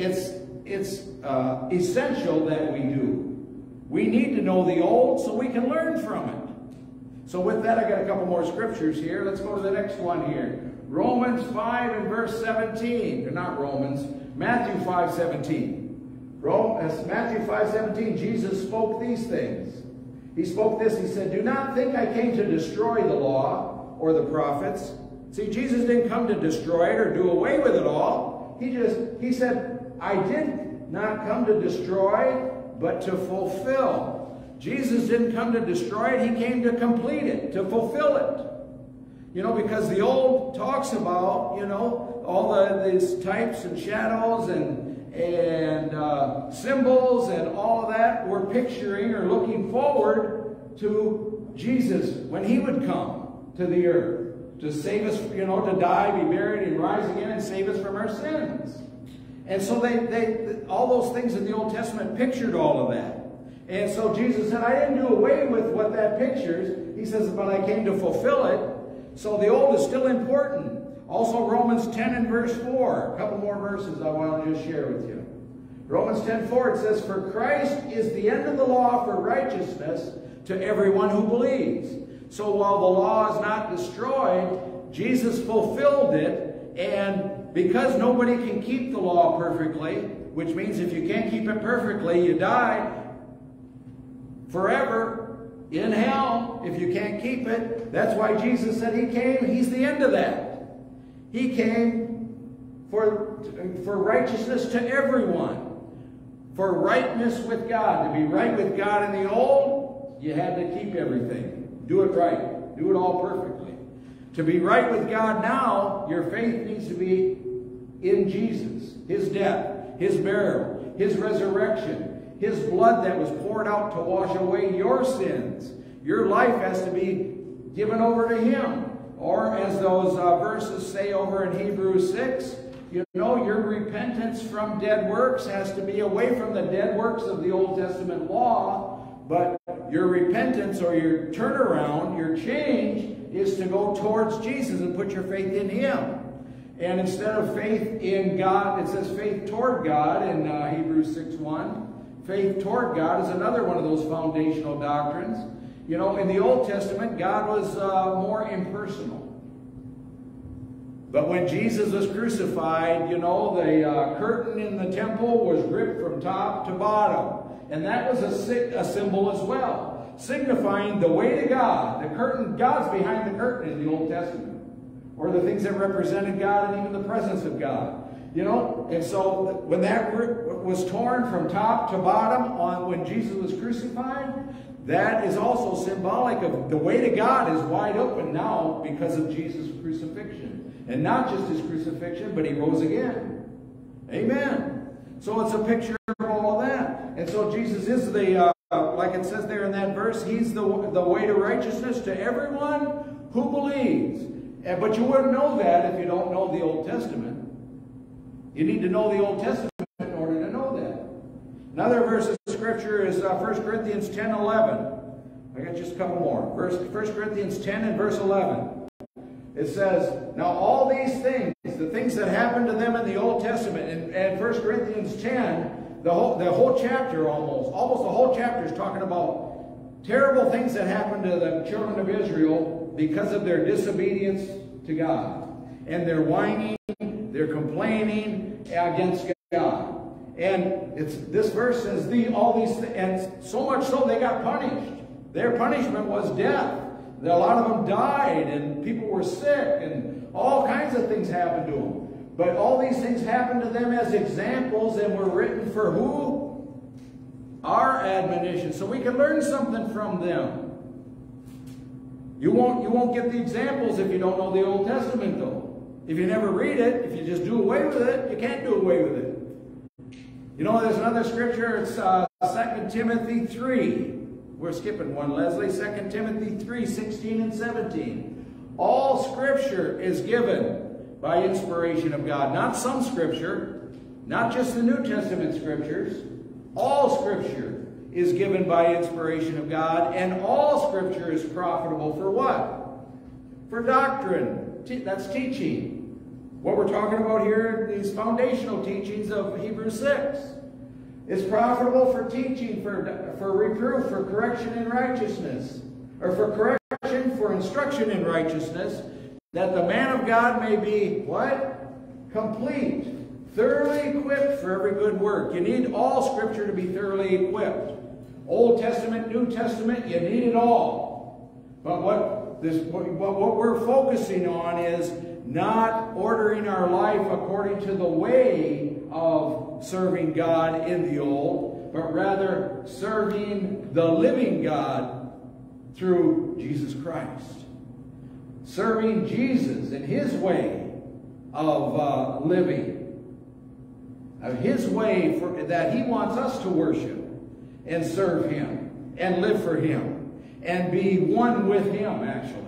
essential that we do. We need to know the Old so we can learn from it. So with that, I got a couple more scriptures here. Let's go to the next one here. Romans 5 and verse 17. Or not Romans, Matthew 5:17. Matthew 5:17, Jesus spoke these things. He spoke this, he said, "Do not think I came to destroy the law or the prophets." See, Jesus didn't come to destroy it or do away with it all. He said, "I did not come to destroy, but to fulfill." Jesus didn't come to destroy it, he came to complete it, to fulfill it. You know, because the Old talks about, you know, all these types and shadows and symbols and all of that. We're picturing or looking forward to Jesus when he would come to the earth to save us, you know, to die, be buried, and rise again and save us from our sins. And so all those things in the Old Testament pictured all of that. And so Jesus said, I didn't do away with what that pictures. He says, but I came to fulfill it. So the Old is still important. Also Romans 10 and verse 4. A couple more verses I want to just share with you. Romans 10:4, it says, "For Christ is the end of the law for righteousness to everyone who believes." So while the law is not destroyed, Jesus fulfilled it. And because nobody can keep the law perfectly, which means if you can't keep it perfectly, you die forever in hell if you can't keep it. That's why Jesus said he came. He's the end of that. He came for righteousness to everyone. For rightness with God. To be right with God in the Old, you had to keep everything. Do it right. Do it all perfectly. To be right with God now, your faith needs to be in Jesus. His death, his burial, his resurrection, his blood that was poured out to wash away your sins. Your life has to be given over to him. Or as those verses say over in Hebrews 6, you know, your repentance from dead works has to be away from the dead works of the Old Testament law, but your repentance or your turnaround, your change, is to go towards Jesus and put your faith in him. And instead of faith in God, it says faith toward God in Hebrews 6:1. Faith toward God is another one of those foundational doctrines. You know, in the Old Testament, God was more impersonal. But when Jesus was crucified, you know, the curtain in the temple was ripped from top to bottom. And that was a symbol as well, signifying the way to God. The curtain, God's behind the curtain in the Old Testament. Or the things that represented God and even the presence of God. You know, and so when that was torn from top to bottom when Jesus was crucified, that is also symbolic of the way to God is wide open now because of Jesus' crucifixion. And not just his crucifixion, but he rose again. Amen. So it's a picture of all of that. And so Jesus is the, like it says there in that verse, he's the way to righteousness to everyone who believes. But you wouldn't know that if you don't know the Old Testament. You need to know the Old Testament in order to know that. Another verse of Scripture is 1 Corinthians 10:11. I got just a couple more. 1 Corinthians 10 and verse 11. It says, now all these things, the things that happened to them in the Old Testament, and 1 Corinthians 10, the whole chapter almost the whole chapter is talking about terrible things that happened to the children of Israel because of their disobedience to God. And their whining, their complaining against God. And this verse says, all these things, and so much so they got punished. Their punishment was death. A lot of them died, and people were sick, and all kinds of things happened to them. But all these things happened to them as examples and were written for who? Our admonition. So we can learn something from them. You won't get the examples if you don't know the Old Testament, though. If you never read it, if you just do away with it, you can't do away with it. You know, there's another scripture, it's 2 Timothy 3. We're skipping one, Leslie. 2 Timothy 3, 16 and 17. All scripture is given by inspiration of God. Not some scripture, not just the New Testament scriptures. All scripture is given by inspiration of God, and all scripture is profitable for what? For doctrine. That's teaching. What we're talking about here, these foundational teachings of Hebrews 6. It's profitable for teaching, for reproof, for correction in righteousness, or for correction, for instruction in righteousness, that the man of God may be, what? Complete, thoroughly equipped for every good work. You need all scripture to be thoroughly equipped. Old Testament, New Testament, you need it all. But what we're focusing on is not ordering our life according to the way of serving God in the old, but rather serving the living God through Jesus Christ. Serving Jesus in His way of living, of His way that He wants us to worship and serve Him and live for Him and be one with Him, actually.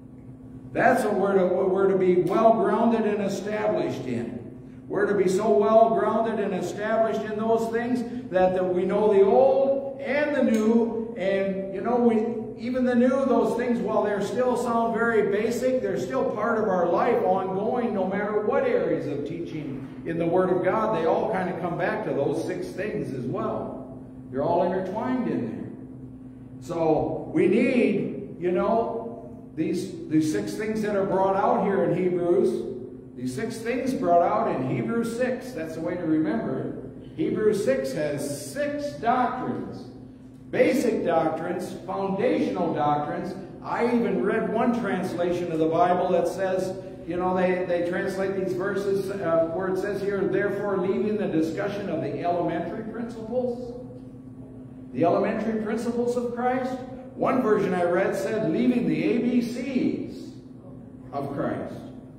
That's what we're to be well-grounded and established in. We're to be so well-grounded and established in those things that we know the old and the new. And, you know, even the new, those things, while they still sound very basic, they're still part of our life, ongoing, no matter what areas of teaching in the Word of God. They all kind of come back to those 6 things as well. They're all intertwined in there. So we need, you know, these 6 things that are brought out here in Hebrews. These 6 things brought out in Hebrews 6. That's the way to remember it. Hebrews 6 has 6 doctrines. Basic doctrines, foundational doctrines. I even read one translation of the Bible that says, you know, they translate these verses where it says here, therefore leaving the discussion of the elementary principles. The elementary principles of Christ. One version I read said, leaving the ABCs of Christ.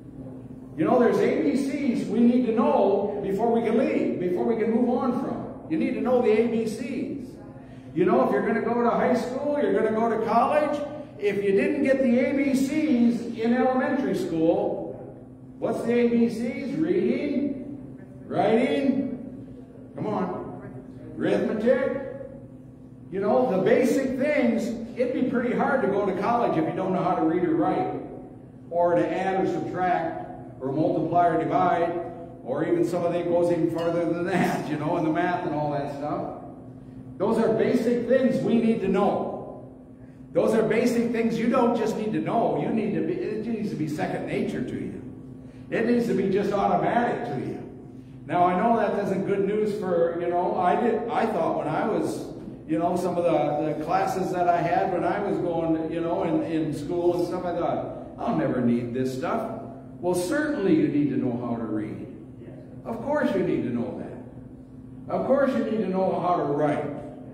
You know, there's ABCs we need to know before we can leave, before we can move on from. You need to know the ABCs. You know, if you're going to go to high school, you're going to go to college, if you didn't get the ABCs in elementary school, what's the ABCs? Reading, writing, come on, arithmetic. You know, the basic things, it'd be pretty hard to go to college if you don't know how to read or write, or to add or subtract, or multiply or divide, or even some of it goes even farther than that, you know, in the math and all that stuff. Those are basic things we need to know. Those are basic things you don't just need to know. It needs to be second nature to you. It needs to be just automatic to you. Now, I know that isn't good news for, you know, I thought when I was, you know, some of the classes that I had when I was going, you know, in school and stuff, I thought, I'll never need this stuff. Well, certainly you need to know how to read. Of course you need to know that. Of course you need to know how to write.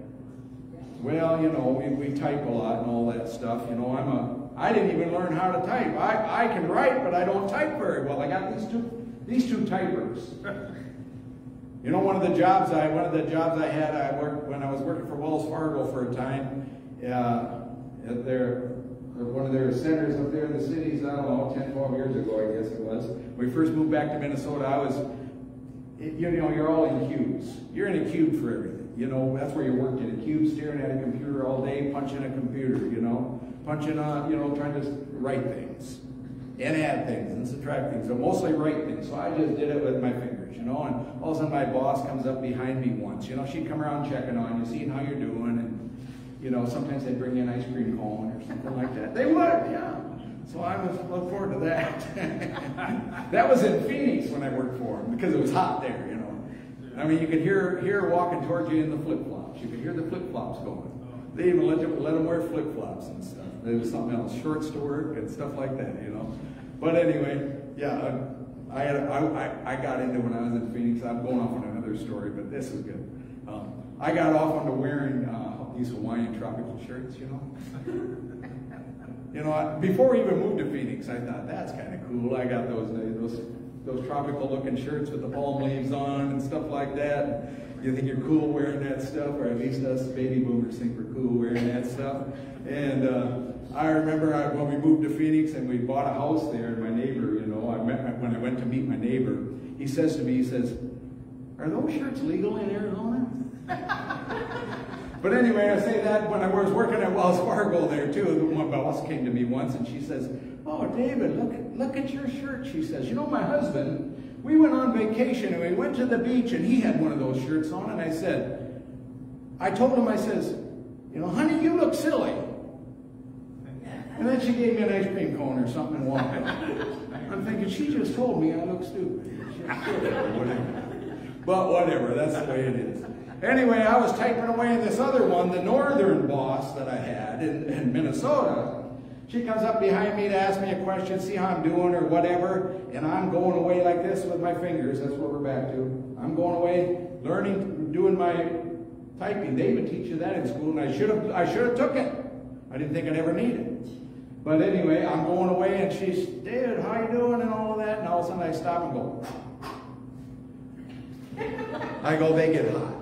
Well, you know, we type a lot and all that stuff. You know, I didn't even learn how to type. I can write, but I don't type very well. I got these two typers. You know, one of the jobs I had, I worked when I was working for Wells Fargo for a time. At one of their centers up there in the cities, I don't know, 10, 12 years ago, I guess it was. When we first moved back to Minnesota, you know, you're all in cubes. You're in a cube for everything. You know, that's where you work, in a cube, staring at a computer all day, punching a computer, you know, punching on, you know, trying to write things and add things and subtract things, but mostly write things. So I just did it with my fingers, you know, and all of a sudden my boss comes up behind me once, you know, she'd come around checking on you, seeing how you're doing, and, you know, sometimes they'd bring you an ice cream cone or something like that. They would, yeah. So I look forward to that. That was in Phoenix when I worked for them, because it was hot there, you know. I mean, you could hear her walking towards you in the flip-flops. You could hear the flip-flops going. They even let them wear flip-flops and stuff. There was something else, shorts to work and stuff like that, you know. But anyway, yeah, I got into when I was in Phoenix. I'm going off on another story, but this is good. I got off onto wearing these Hawaiian tropical shirts, you know. You know, before we even moved to Phoenix, I thought, that's kind of cool. I got those tropical looking shirts with the palm leaves on and stuff like that. You think you're cool wearing that stuff, or at least us baby boomers think we're cool wearing that stuff. And I remember when we moved to Phoenix and we bought a house there, and my neighbor, you know, when I went to meet my neighbor, he says to me, he says, "Are those shirts legal in Arizona?" But anyway, I say that when I was working at Wells Fargo there too. My boss came to me once and she says, "Oh, David, look at your shirt." She says, "You know, my husband, we went on vacation and we went to the beach and he had one of those shirts on." And I told him, I says, "You know, honey, you look silly." And then she gave me an ice cream cone or something and walked out. I'm thinking, she just told me I look stupid. But whatever, that's the way it is. Anyway, I was typing away in this other one, the northern boss that I had in Minnesota. She comes up behind me to ask me a question, see how I'm doing or whatever, and I'm going away like this with my fingers. That's what we're back to. I'm going away, learning, doing my typing. They even teach you that in school, and I should have took it. I didn't think I'd ever need it. But anyway, I'm going away, and she's, "David, how you doing?" and all of that, and all of a sudden I stop and go. I go, "They get hot."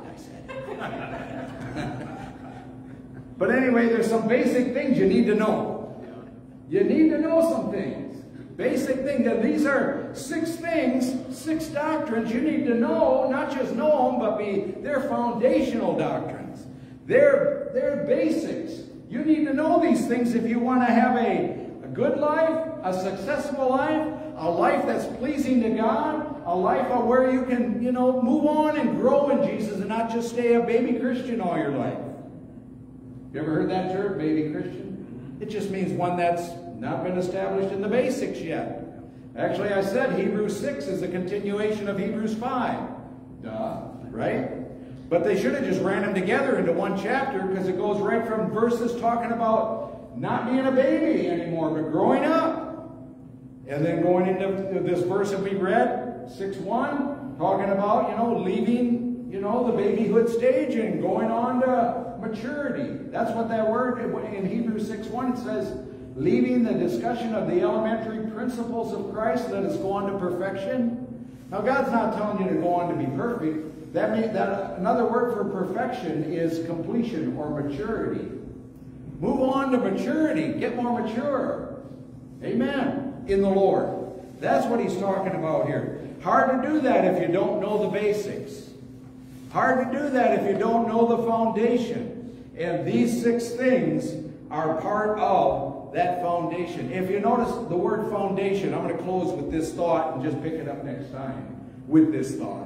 But anyway, there's some basic things you need to know. You need to know some things. Basic things. And these are 6 things, 6 doctrines you need to know, not just know them, but they're foundational doctrines. They're basics. You need to know these things if you want to have a good life, a successful life, a life that's pleasing to God, a life where you can, you know, move on and grow in Jesus and not just stay a baby Christian all your life. You ever heard that term, baby Christian? It just means one that's not been established in the basics yet. Actually, I said Hebrews 6 is a continuation of Hebrews 5. Duh, right? But they should have just ran them together into one chapter, because it goes right from verses talking about not being a baby anymore, but growing up. And then going into this verse that we read, 6:1, talking about, you know, leaving, you know, the babyhood stage and going on to maturity. That's what that word in Hebrews 6:1 says, leaving the discussion of the elementary principles of Christ, let us go on to perfection. Now, God's not telling you to go on to be perfect. That means that another word for perfection is completion or maturity. Move on to maturity. Get more mature. Amen. In the Lord. That's what he's talking about here. Hard to do that if you don't know the basics. Hard to do that if you don't know the foundation. And these 6 things are part of that foundation. If you notice the word foundation, I'm going to close with this thought and just pick it up next time with this thought.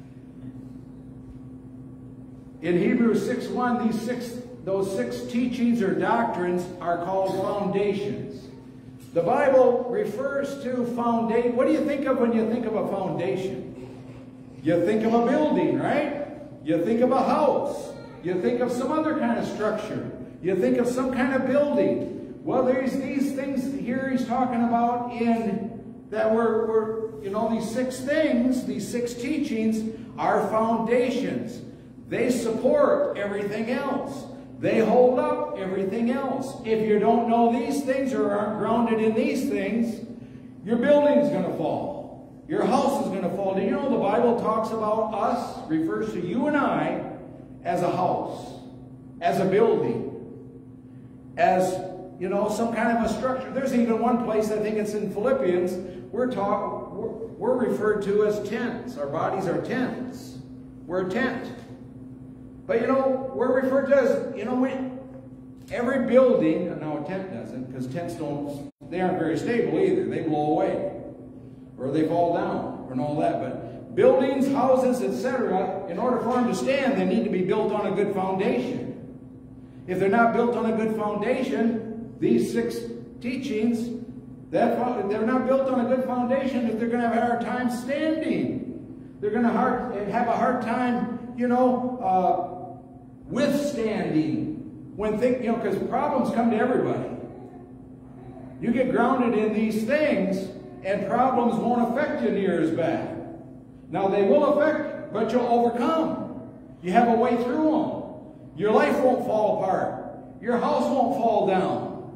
In Hebrews 6:1, those 6 teachings or doctrines are called foundations. The Bible refers to foundation. What do you think of when you think of a foundation? You think of a building, right? You think of a house. You think of some other kind of structure. You think of some kind of building. Well, there's these things here he's talking about that you know, these 6 things, these 6 teachings are foundations. They support everything else. They hold up everything else. If you don't know these things or aren't grounded in these things, your building is going to fall. Your house is going to fall. Do you know the Bible talks about us, refers to you and I, as a house, as a building, as, you know, some kind of a structure. There's even one place, I think it's in Philippians, we're referred to as tents. Our bodies are tents. We're a tent. But, you know, we're referred to as, you know, every building, and now a tent doesn't, because tents they aren't very stable either. They blow away, or they fall down, and all that. But buildings, houses, etc., in order for them to stand, they need to be built on a good foundation. If they're not built on a good foundation, these 6 teachings, they're not built on a good foundation, that they're going to have a hard time standing. They're going to have a hard time, you know, withstanding when you know, because problems come to everybody. You get grounded in these things, and problems won't affect you near as bad. Now, they will affect, but you'll overcome. You have a way through them. Your life won't fall apart. Your house won't fall down.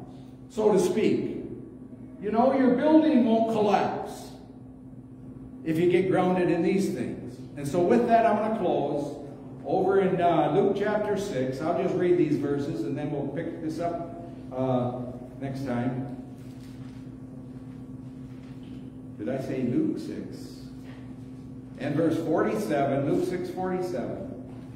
so to speak. You know, your building won't collapse if you get grounded in these things. And so with that, I'm going to close. Over in Luke chapter 6, I'll just read these verses and then we'll pick this up next time. Did I say Luke 6? And verse 47, Luke 6:47.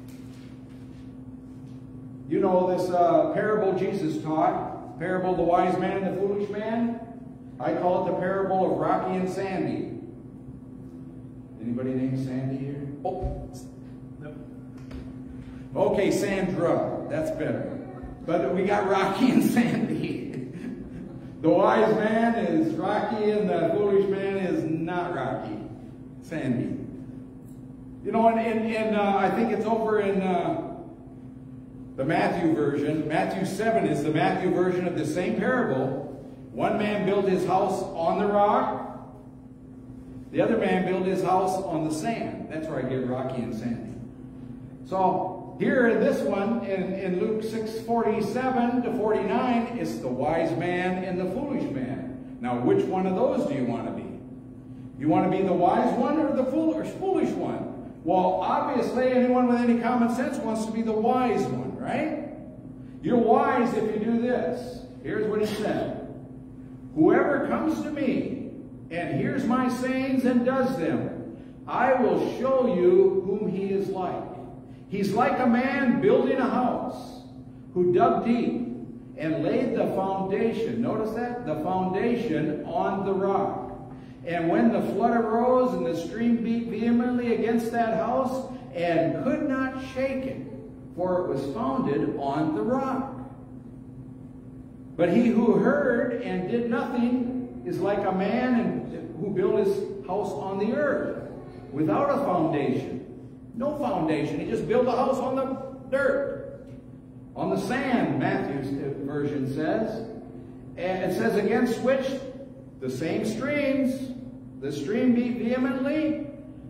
You know this parable Jesus taught, parable of the wise man and the foolish man. I call it the parable of Rocky and Sandy. Anybody named Sandy here? Oh, no. Okay, Sandra. That's better. But we got Rocky and Sandy. The wise man is Rocky and the foolish man is not Rocky. Sandy. You know, and I think it's over in the Matthew version. Matthew 7 is the Matthew version of the same parable. One man built his house on the rock. The other man built his house on the sand. That's where I get Rocky and Sandy. So here in this one, in Luke 6:47 to 49, it's the wise man and the foolish man. Now, which one of those do you want to be? You want to be the wise one or the foolish one? Well, obviously, anyone with any common sense wants to be the wise one, right? You're wise if you do this. Here's what he said. Whoever comes to me and hears my sayings and does them, I will show you whom he is like. He's like a man building a house who dug deep and laid the foundation. Notice that? The foundation on the rock. And when the flood arose and the stream beat vehemently against that house and could not shake it, for it was founded on the rock. But he who heard and did nothing is like a man who built his house on the earth without a foundation. No foundation. He just built a house on the dirt. On the sand, Matthew's version says. And it says, against which the same streams, the stream beat vehemently,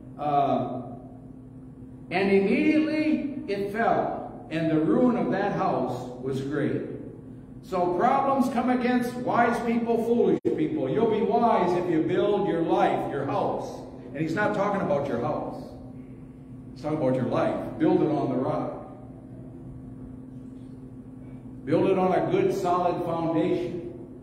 and immediately it fell, and the ruin of that house was great. So problems come against wise people, foolish people. You'll be wise if you build your life, your house. And he's not talking about your house. He's talking about your life. Build it on the rock. Build it on a good, solid foundation.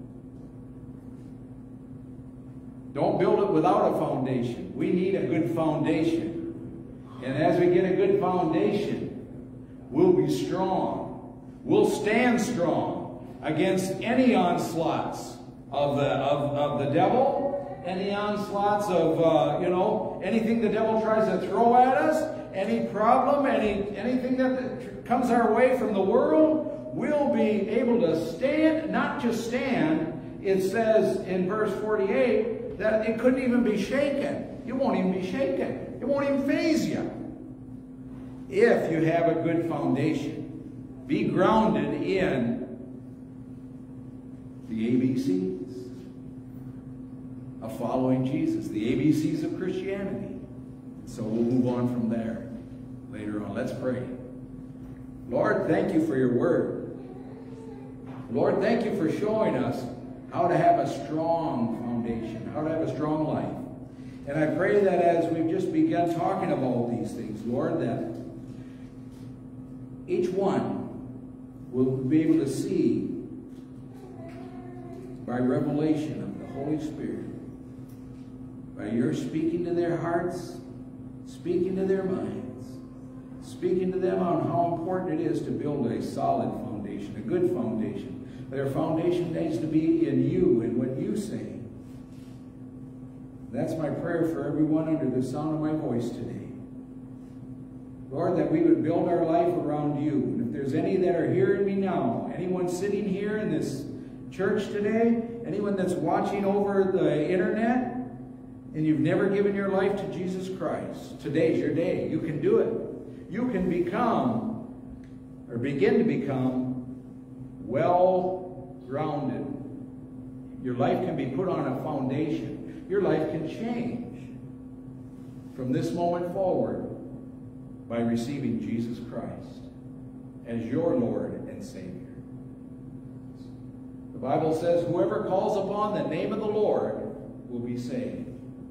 Don't build it without a foundation. We need a good foundation. And as we get a good foundation, we'll be strong. We'll stand strong against any onslaughts of the devil, any onslaughts of, anything the devil tries to throw at us, any problem, anything that comes our way from the world, we'll be able to stand, not just stand. It says in verse 48 that it couldn't even be shaken. It won't even be shaken. It won't even faze you. If you have a good foundation, be grounded in the ABCs of following Jesus, the ABCs of Christianity. So we'll move on from there later on. Let's pray. Lord, thank you for your word. Lord, thank you for showing us how to have a strong foundation, how to have a strong life. And I pray that as we've just begun talking about these things, Lord, that each one will be able to see by revelation of the Holy Spirit, by your speaking to their hearts, speaking to their minds, speaking to them on how important it is to build a solid foundation, a good foundation. Their foundation needs to be in you and what you say. That's my prayer for everyone under the sound of my voice today. Lord, that we would build our life around you. And if there's any that are hearing me now, anyone sitting here in this church today, anyone that's watching over the internet, and you've never given your life to Jesus Christ, today's your day. You can do it. You can become, or begin to become, well-grounded. Your life can be put on a foundation. Your life can change from this moment forward by receiving Jesus Christ as your Lord and Savior. The Bible says, whoever calls upon the name of the Lord will be saved.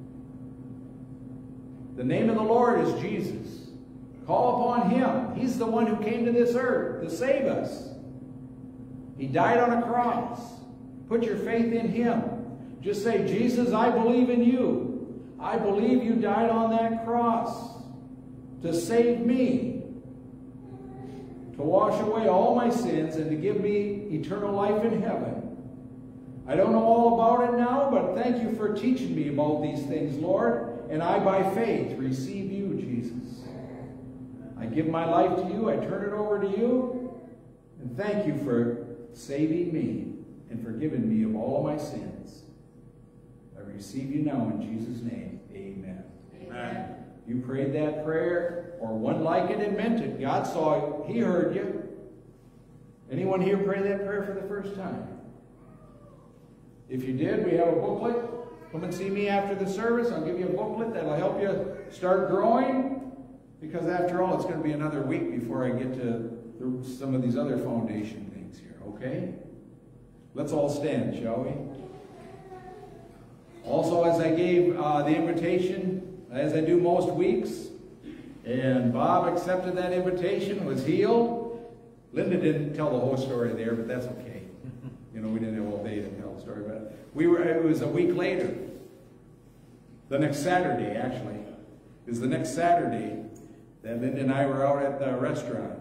The name of the Lord is Jesus. Call upon him. He's the one who came to this earth to save us. He died on a cross. Put your faith in him. Just say, Jesus, I believe in you. I believe you died on that cross to save me, to wash away all my sins, and to give me eternal life in heaven. I don't know all about it now, but thank you for teaching me about these things, Lord. And I, by faith, receive you, Jesus. I give my life to you. I turn it over to you. And thank you for saving me and forgiving me of all of my sins. I receive you now in Jesus' name. Amen. Amen. You prayed that prayer, or one like it and meant it. God saw it. He heard you. Anyone here pray that prayer for the first time? If you did, we have a booklet. Come and see me after the service. I'll give you a booklet that'll help you start growing. Because after all, it's going to be another week before I get to some of these other foundation things here, okay? Let's all stand, shall we? Also, as I gave the invitation, as I do most weeks, and Bob accepted that invitation, was healed. Linda didn't tell the whole story there, but that's okay. You know, we didn't have all day to tell the story, but it was a week later. The next Saturday, actually. It was the next Saturday that Linda and I were out at the restaurant.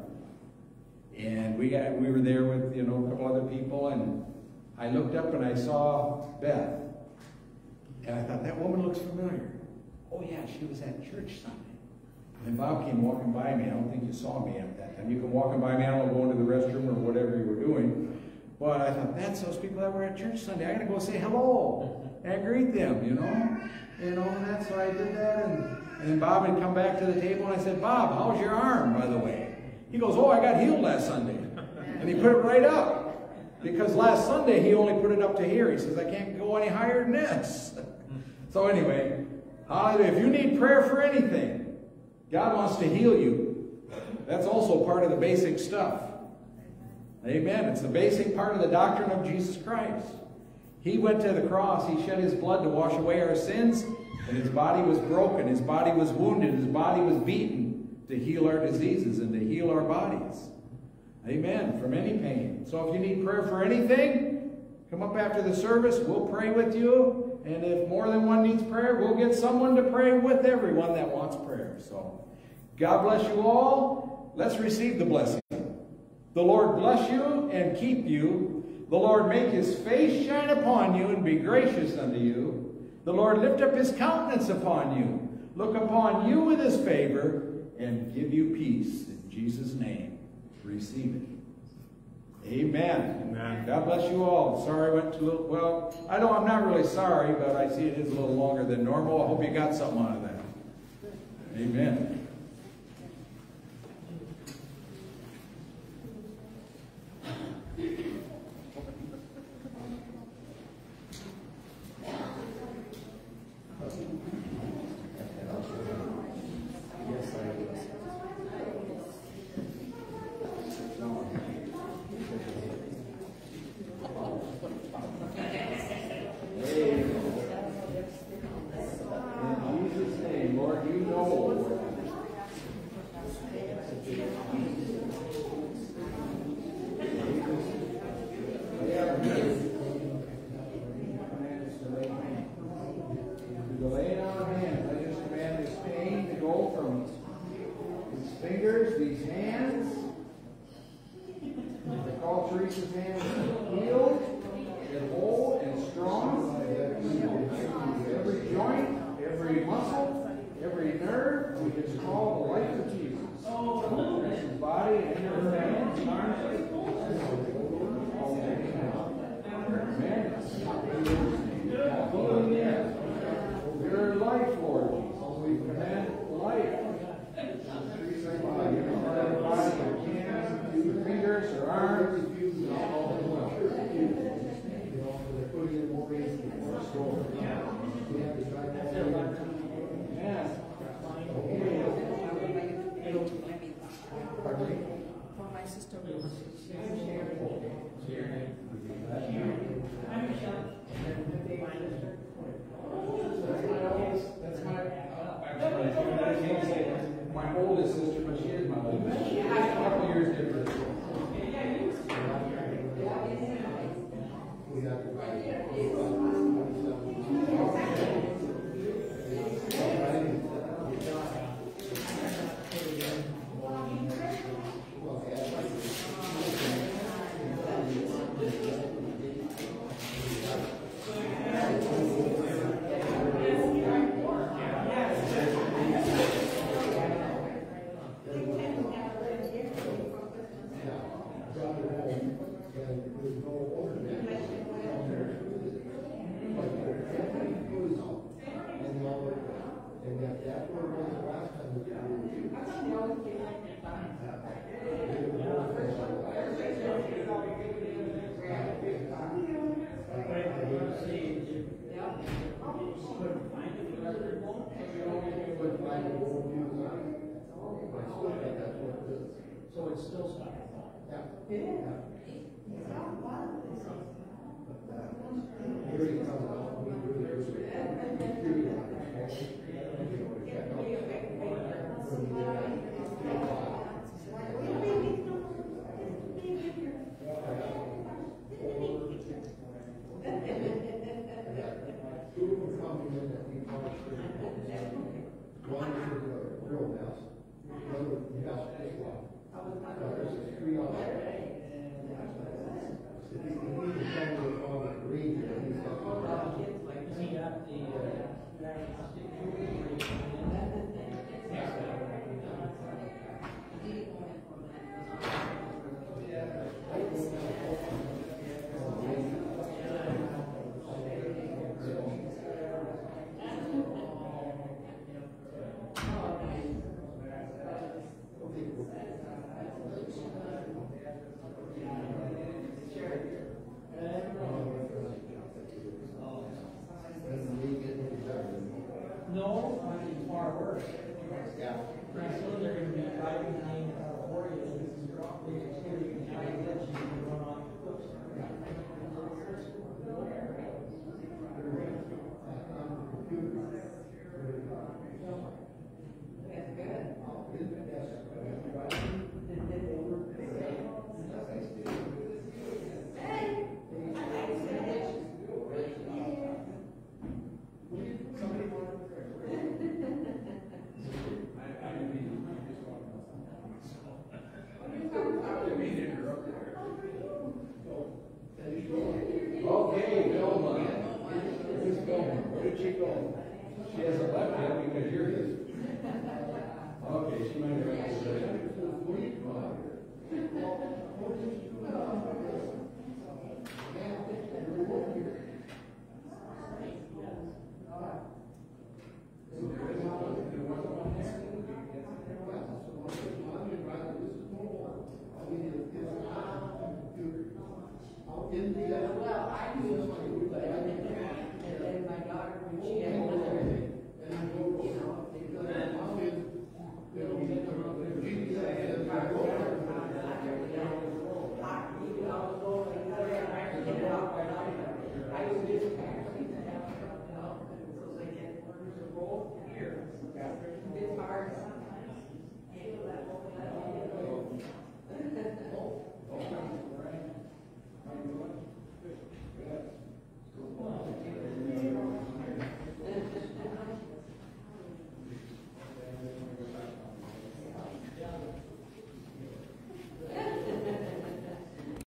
And we were there with, you know, a couple other people, and I looked up and I saw Beth. And I thought, that woman looks familiar. Oh yeah, she was at church Sunday. And Bob came walking by me. I don't think you saw me at that time. You come walking by me, I don't know, going to the restroom or whatever you were doing. But I thought, that's those people that were at church Sunday. I gotta go say hello and greet them, you know. And that's why I did that. And then Bob had come back to the table, and I said, Bob, how's your arm, by the way? He goes, oh, I got healed last Sunday. And he put it right up. Because last Sunday, he only put it up to here. He says, I can't go any higher than this. So anyway, hallelujah. If you need prayer for anything, God wants to heal you. That's also part of the basic stuff. Amen. It's the basic part of the doctrine of Jesus Christ. He went to the cross. He shed his blood to wash away our sins. And his body was broken. His body was wounded. His body was beaten to heal our diseases and to heal our bodies. Amen. From any pain. So if you need prayer for anything, come up after the service. We'll pray with you. And if more than one needs prayer, we'll get someone to pray with everyone that wants prayer. So God bless you all. Let's receive the blessing. The Lord bless you and keep you. The Lord make his face shine upon you and be gracious unto you. The Lord lift up his countenance upon you, look upon you with his favor, and give you peace. In Jesus' name, receive it. Amen. Amen. God bless you all. Sorry I went to a little, well, I'm not really sorry, but I see it is a little longer than normal. I hope you got something out of that. Amen. So it's still stuck. Yeah. One is a real mess. The other mess is one. There's three on there. If you need to tell me if all the green here, he's got No, I mean, far worse. Yeah. Pretty soon they're gonna be driving behind Oreos, you can hide it, you can run off the cliffs. Okay, Vilma. Who's going? Where did she go? She hasn't left yet because you're here. Okay, she might have already said it. Well, I do, and then my daughter, when she